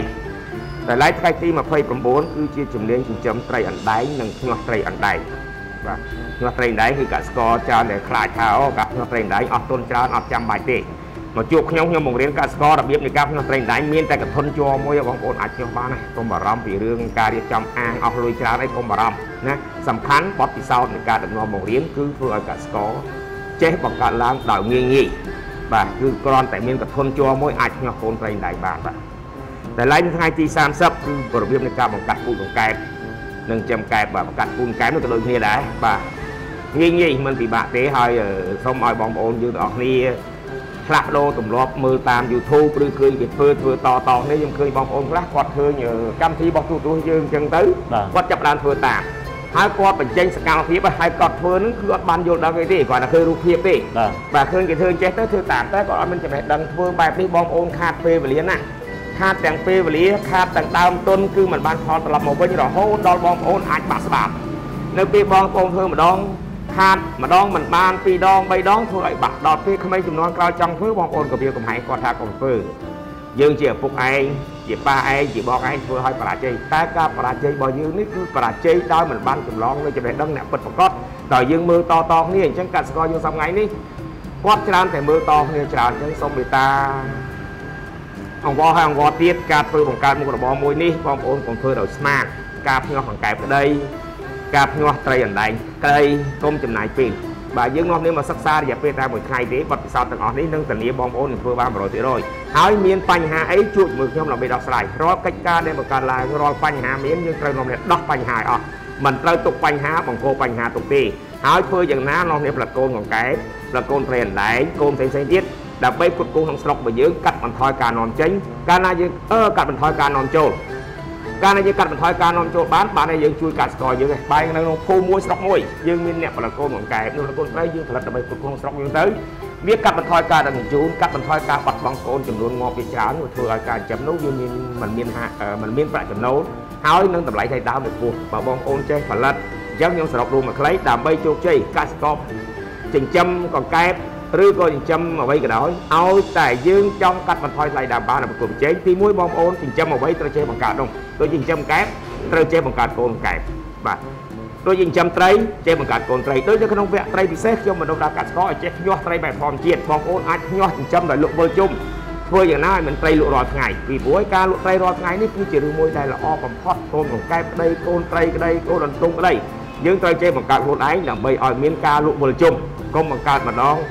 28តែឡែកថ្ងៃទី29គឺជាជំនាញចិញ្ចឹមត្រីអណ្ដែងនិងភ្ញាស់ត្រីអណ្ដែងបាទភ្ញាស់ត្រីអណ្ដែងគឺកសិករច្រើនដែលខ្លាចថាកាភ្ញាស់ត្រីអណ្ដែងអស់ទុនច្រើនអត់ចាំបាច់ទេមកជួបខ្ញុំបង្រៀនកសិកររបៀបនៃការភ្ញាស់ត្រីអណ្ដែងមានតែកធន់ជ័រមួយបងប្អូនអាចភ្ញាស់បានណាកុំបារម្ភពីរឿងការរៀបចំអាងអស់លុយច្រើនអីកុំបារម្ភណាសំខាន់បទពិសោធន៍នៃការដឹកនាំបង្រៀនគឺធ្វើឲ្យកសិករចេះបង្កើតឡើងដោយងាយបាទគឺគ្រាន់តែមានកធន់ជ័រមួយអាចភ្ញាស់កូនត្រីអណ្ដែងបានបាទតែឡើងថ្ងៃទី30គឺរបៀបនៃការបង្កាត់ពូជបង្កែបនិងចិញ្ចឹមកែបបាទបង្កាត់ពូជបង្កែបនោះក៏ដូចគ្នាដែរបាទងាយមិនពិបាកទេហើយសូមឲ្យបងប្អូនយើងទាំងអស់គ្នាផ្លាស់ប្ដូរទម្លាប់មើលតាម YouTube ឬឃើញគេធ្វើតគ្នាខ្ញុំឃើញបងប្អូនខ្លះគាត់ឃើញកម្មវិធីរបស់ទូរទស្សន៍យើងអញ្ចឹងទៅគាត់ចាប់បានធ្វើតាមហើយគាត់បញ្ចេញសកម្មភាពហើយគាត់ធ្វើនឹងគឺអត់បានយល់ដឹងអីទេគាត់តែឃើញរូបភាពទេបាទឃើញគេធ្វើចេះទៅធ្វើតាមតែគាត់អត់មានចំណេះដឹងធ្វើបែបនេះបងប្អូនខាតពេលវេលាណាខាតទាំងពេលវេលាខាតទាំងដើមទុនគឺมันបានផលត្រឡប់មកវិញរហូតដល់បងប្អូនអាចបាក់ស្បាប់នៅពេលបងប្អូនធ្វើម្ដងខាតម្ដងមិនបាន2ដង3ដងធ្វើឲ្យបាក់ដល់ពេលក្មេងចំនួនក្រោយចង់ធ្វើបងប្អូនក៏វាកំហែងគាត់ថាកុំធ្វើយើងជាឪពុកឯងជាប៉ាឯងជាបងឯងធ្វើឲ្យបរាជ័យតែការបរាជ័យរបស់យើងនេះគឺបរាជ័យដោយមិនបានចម្លងនៅចំណេះដឹងអ្នកពិតប្រាកដដោយយើងមើលតគ្នាអញ្ចឹងកសិករយើងសប្តាហ៍ថ្ងៃនេះគាត់ច្រើនតែមើលតគ្នាច្រើនអញ្ចឹងសូមមេត្តាអង្វរហើយអង្វរទៀតការធ្វើបង្កើតមុខរបរមួយនេះបងប្អូនកុំធ្វើដោយស្មាតការភ្ញាស់បង្កែបក្តីការភ្ញាស់ត្រីអណ្ដែងក្តីកុំចំណាយពេកបាទយើងនាំគ្នាមកសិក្សារយៈពេលតែមួយថ្ងៃទេបទពិសោធន៍ទាំងអស់នេះនឹងធានាបងប្អូននឹងធ្វើបាន 100% ហើយមានបញ្ហាអីជួយជាមួយខ្ញុំដើម្បីដោះស្រាយរាល់កិច្ចការដែលបង្កើតឡើងរាល់បញ្ហាមានយើងត្រូវនាំគ្នាដោះបញ្ហាឲ្យអស់មិនត្រូវទុកបញ្ហាបង្កបញ្ហាទុកទេហើយធ្វើយ៉ាងណានាំគ្នាផលិតកូនកង្កែបផលិតកូនត្រីអណ្ដែងកូនផ្សេងទៀតដើម្បីផ្គត់ផ្គង់ក្នុងស្រុករបស់យើងកាត់បន្ថយការនាំចេញកាលណាយើងកាត់បន្ថយការនាំចូលការដែលយើងកាត់បន្ថយការនាំចូលបានតែយើងជួយកសិករយើងឯងបែរនៅក្នុងភូមិមួយស្រុកមួយយើងមានអ្នកផលិតកូនកង្កែបនោះកូនត្រីយើងផលិតដើម្បីផ្គត់ផ្គង់ស្រុកយើងទៅវាកាត់បន្ថយការដឹកជញ្ជូនកាត់បន្ថយការបាត់បង់កូនចំនួនងាប់វាច្រើនធ្វើឲ្យការចិញ្ចឹមនោះវាមិនមានប្រាក់ចំណូលហើយនឹងតម្លៃថៃដើមទៅពោះបើបងប្អូនចេះផលិតអញ្ចឹងខ្ញុំសរុបរួមមកខ្លីដើម្បីជោគជ័យកសិករចិញ្ចឹមកង្កែបឬក៏ចិញ្ចឹមអ្វីក៏ដោយឲ្យតែយើងចង់កាត់បន្ថយថ្លៃដើមបានប្រកួតប្រជែងទី1បងប្អូនចិញ្ចឹមអ្វីត្រូវចេះបង្កើតនោះដូចចិញ្ចឹមកែបត្រូវចេះបង្កើតកូនកែបបាទដូចចិញ្ចឹមត្រីចេះបង្កើតកូនត្រីដូចនៅក្នុងវគ្គត្រីពិសេសខ្ញុំបណ្ដុះដល់កសិករឲ្យចេះភ្ញាស់ត្រីបែបធម្មជាតិបងប្អូនអាចភ្ញាស់ចិញ្ចឹមដោយលក់វិលជុំធ្វើយ៉ាងណាឲ្យមិនត្រីលក់រាល់ថ្ងៃពីព្រោះការលក់ត្រីរាល់ថ្ងៃនេះគឺជារឿងមួយដែលល្អបំផុតកូនកង្កែបក្តីកូនត្រីក្តីកូនអន្ទង់ក្តីយើងត្រូវចេះបង្កើតខ្លួនឯងដើម្បីឲ្យមានការលក់វិលជុំកុំបង្កើតម្ដង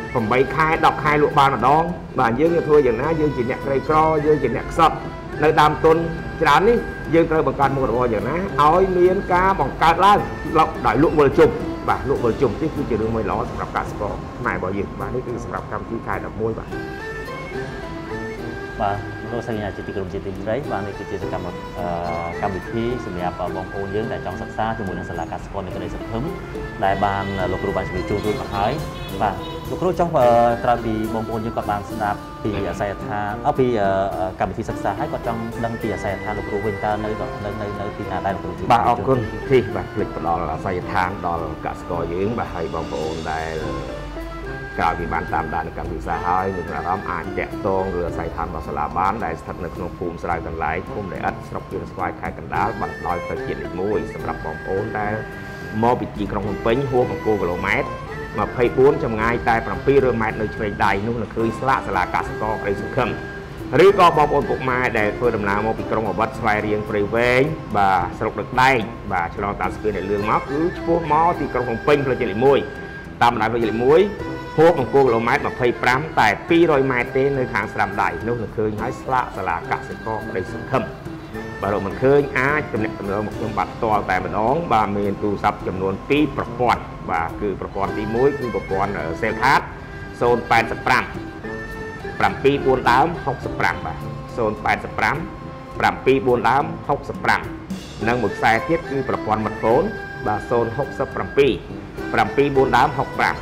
8 ខែ 10 ខែលក់បានម្ដងបាទយើងធ្វើយ៉ាងណាយើងជាអ្នកក្រីក្រយើងជាអ្នកខ្សត់នៅដើមទុនច្រើននេះយើងត្រូវបង្កើតមុខរបរយ៉ាងណាឲ្យមានការបង្កើតឡើងដោយលក់វិលជុំបាទលក់វិលជុំនេះគឺជារឿងមួយល្អសម្រាប់កសិករខ្មែររបស់យើងបាទនេះគឺសម្រាប់កម្មវិធីខែ 11 បាទលោកសញ្ញាជាទីក្រុមជាទីត្រីបាទនេះគឺជាសកម្មវិធីសម្រាប់បងប្អូនយើងដែលចង់សិក្សាជាមួយនឹងសាលាកសិករនៅក្តីសង្ឃឹមដែលបានលោកគ្រូបានជម្រាបជូនរួចមកហើយបាទលោកគ្រូចង់ក្រោយពីបងប្អូនយើងគាត់បានស្ដាប់ពីអាស័យដ្ឋានពីកម្មវិធីសិក្សាហើយគាត់ចង់ដឹងពីអាស័យដ្ឋានលោកគ្រូវិញតើនៅទីណាដែរលោកគ្រូបាទអរគុណទីបាទភ្លេចផ្ដល់អាស័យដ្ឋានដល់កសិករយើងបាទហើយបងប្អូនដែលក្រោយពីបានតាមដានកម្មវិធីសាស្ត្រហើយមានអារម្មណ៍អាចតាក់ទងឬអាស័យដ្ឋានរបស់សាលាបានដែលស្ថិតនៅក្នុងភូមិស្រែកន្លែងភូមិដែលឥតស្រុកជាស្វាយខេត្តកណ្ដាលបានដោយទៅជាតិលេខ1សម្រាប់បងប្អូនដែលមកពីទីក្រុងភ្នំពេញហួសអង្គរគីឡូម៉ែត្រ24ចម្ងាយតែ700ម៉ែត្រនៅឆ្វេងដៃនោះនៅឃើញស្លាកសាលាកសិករក្តីសង្ឃឹមឬក៏បងប្អូនពុកម៉ែដែលធ្វើដំណើរមកពីក្រុងអវត្តស្វាយរៀងព្រៃវែងបាទស្រុកដឹកដែកបាទឆ្លងតាមស្ពានអ្នកលឿងមកគឺឆ្ពោះមកទីក្រុងភ្នំពេញផ្លូវជាតិលេខ1តាមបណ្ដោយផ្លូវជាតិលេខ1ហួសអង្គរគីឡូម៉ែត្រ25តែ200ម៉ែត្រទេនៅខាងស្ដាំដៃនោះនៅឃើញហើយស្លាកសាលាកសិករក្តីសង្ឃឹមបើរកមិនឃើញអាចទំនាក់ទំនងមកខ្ញុំបាទផ្ទាល់តែម្ដងបាទមានទូរស័ព្ទចំនួន2ប្រព័ន្ធបាទគឺប្រព័ន្ធទី1គឺប្រព័ន្ធ Cell Card 085 740ដើម65បាទ085 740ដើម65និងមួយខ្សែទៀតគឺប្រព័ន្ធម៉ាត់ហ្វូនបាទ067 740ដើម65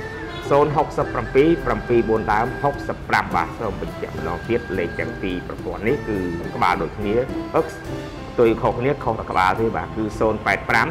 067 740ដើម65បាទសូមបញ្ជាក់ម្ដងទៀតលេខទាំងពីរប្រព័ន្ធនេះគឺក្បាលដូចគ្នាផ្ទុយខុសគ្នាខុសតែក្បាលទេបាទគឺ085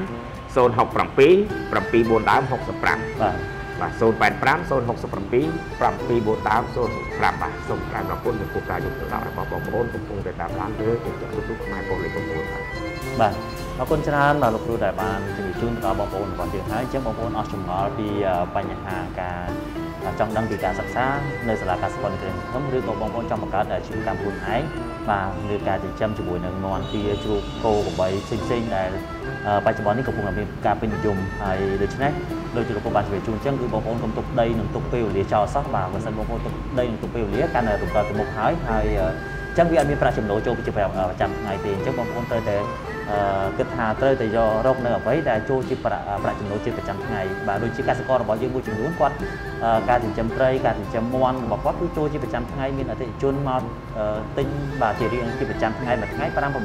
067 740ដើម65បាទ085 067 740ដើម05បាទសូមក្រាបអរគុណចំពោះការយកទៅដាក់របស់បងប្អូនកំពុងតែតាមដានលើកញ្ចក់ទូរទស្សន៍ខ្មែរពលលេខ9បាទអរគុណច្រើនបាទលោកគ្រូដែលបានជំរាបជូនដល់បងប្អូនរបស់យើងហើយអញ្ចឹងបងប្អូនអស់ចម្ងល់ពីបញ្ហាការចង់ដឹងពីការសិក្សានៅសាលាកសិករនៅក្តីសង្ឃឹមឬក៏បងប្អូនចង់បង្កើតអាជីវកម្មខ្លួនឯងបាទឬការចិញ្ចឹមជាមួយនឹងមាន់ទាជ្រូកគោក្របីផ្សេងៗដែលបច្ចុប្បន្ននេះកំពុងតែមានការពេញនិយមហើយដូច្នេះដូចជាលោកគ្រូបានជម្រាបជូនអញ្ចឹងគឺបងប្អូនកុំទុកដីនិងទុកពេលវេលាចោលសោះបាទបើសិនបងប្អូនទុកដីនិងទុកពេលវេលាកាន់តែរំកើទៅមុខហើយអញ្ចឹងវាអត់មានប្រាក់ចំណូលចូលប្រចាំថ្ងៃទេអញ្ចឹងបងប្អូនត្រូវតែគិតថាត្រូវតែយករកនៅអ្វីដែលចូលជាប្រាក់ចំណូលជាប្រចាំថ្ងៃបាទដូចជាកសិកររបស់យើងមួយចំនួនគាត់ការចិញ្ចឹមត្រីការចិញ្ចឹមមាន់របស់គាត់គឺចូលជាប្រចាំថ្ងៃមានអតិថិជនមកទិញបាទជារៀងជាប្រចាំថ្ងៃមួយថ្ងៃ5 90000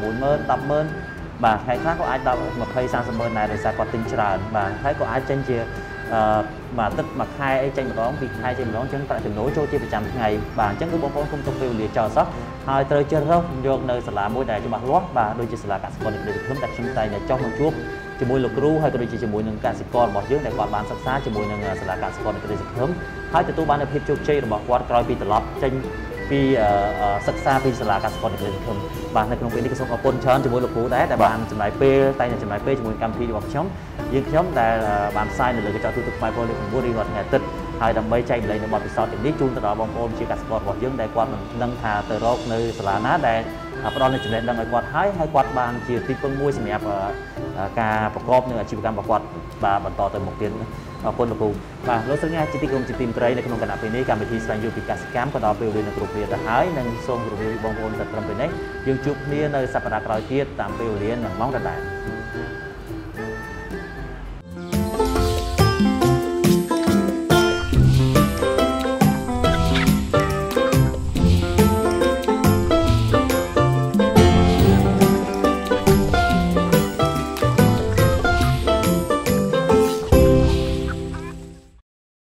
100000បាទថ្ងៃខ្លះក៏អាចដល់20 30ម៉ឺនដែរដោយសារគាត់ទិញច្រើនបាទហើយក៏អាចចេញជាបាទទឹកមួយខែអីចេញម្ដងពីរខែចេញម្ដងអញ្ចឹងប្រាក់ចំណូលចូលជាប្រចាំថ្ងៃបាទអញ្ចឹងគឺបងប្អូនគុំទុកពេលវេលាចោលសោះហើយត្រូវជ្រើសរើសយកនៅសាលាមួយដែលច្បាស់លាស់បាទដូចជាសាលាកសិករនៃក្តីសង្ឃឹមដែលខ្ញុំតែងតែចុះមកជួបជាមួយលោកគ្រូហើយក៏ដូចជាជាមួយនឹងកសិកររបស់យើងដែលគាត់បានសិក្សាជាមួយនឹងសាលាកសិករនៃក្តីសង្ឃឹមហើយទទួលបាននូវភាពជោគជ័យរបស់គាត់ក្រោយពីត្រឡប់ចេញពីសិក្សាពីសាលាកសិករនៃក្តីសង្ឃឹមបាទនៅក្នុងពេលនេះក៏សូមអរគុណច្រើនជាមួយលោកគ្រូដែរដែលបានចំណាយពេលតែងតែចំណាយពេលជាមួយកម្មវិធីរបស់ខ្ញុំដែលបានផ្សាយនៅលើកញ្ចក់ទូរទស្សន៍ខ្មែរពលលេខ9រៀងរាល់ថ្ងៃអាទិត្យហើយដើម្បីចែកម្លែងនៅបទពិសោធន៍ទាំងនេះជូនទៅដល់បងប្អូនជាកសិកររបស់យើងដែលគាត់មិនដឹងថាទៅរកនៅសាលាណាដែលផ្ដល់នូវចំណេះដឹងឲ្យគាត់ហើយគាត់បានជាទីពឹងមួយសម្រាប់ការប្រកបនៅអាជីវកម្មរបស់គាត់បាទបន្តទៅមុខទៀតអរគុណលោកគ្រូបាទលោកសញ្ញាជាទីក្រុមជាទីមត្រីនៅក្នុងគណៈពេលនេះកម្មវិធីស្វែងយល់ពីកសិកម្មក៏ដល់ពេលវេលានឹងគ្រប់គ្រាទៅហើយនិងសូមគោរពបងប្អូនទាំងត្រឹមពេលនេះយើងជួបគ្នានៅសប្តាហ៍ក្រោយទៀតតាមពេលវេលានិងម៉ោងដដែល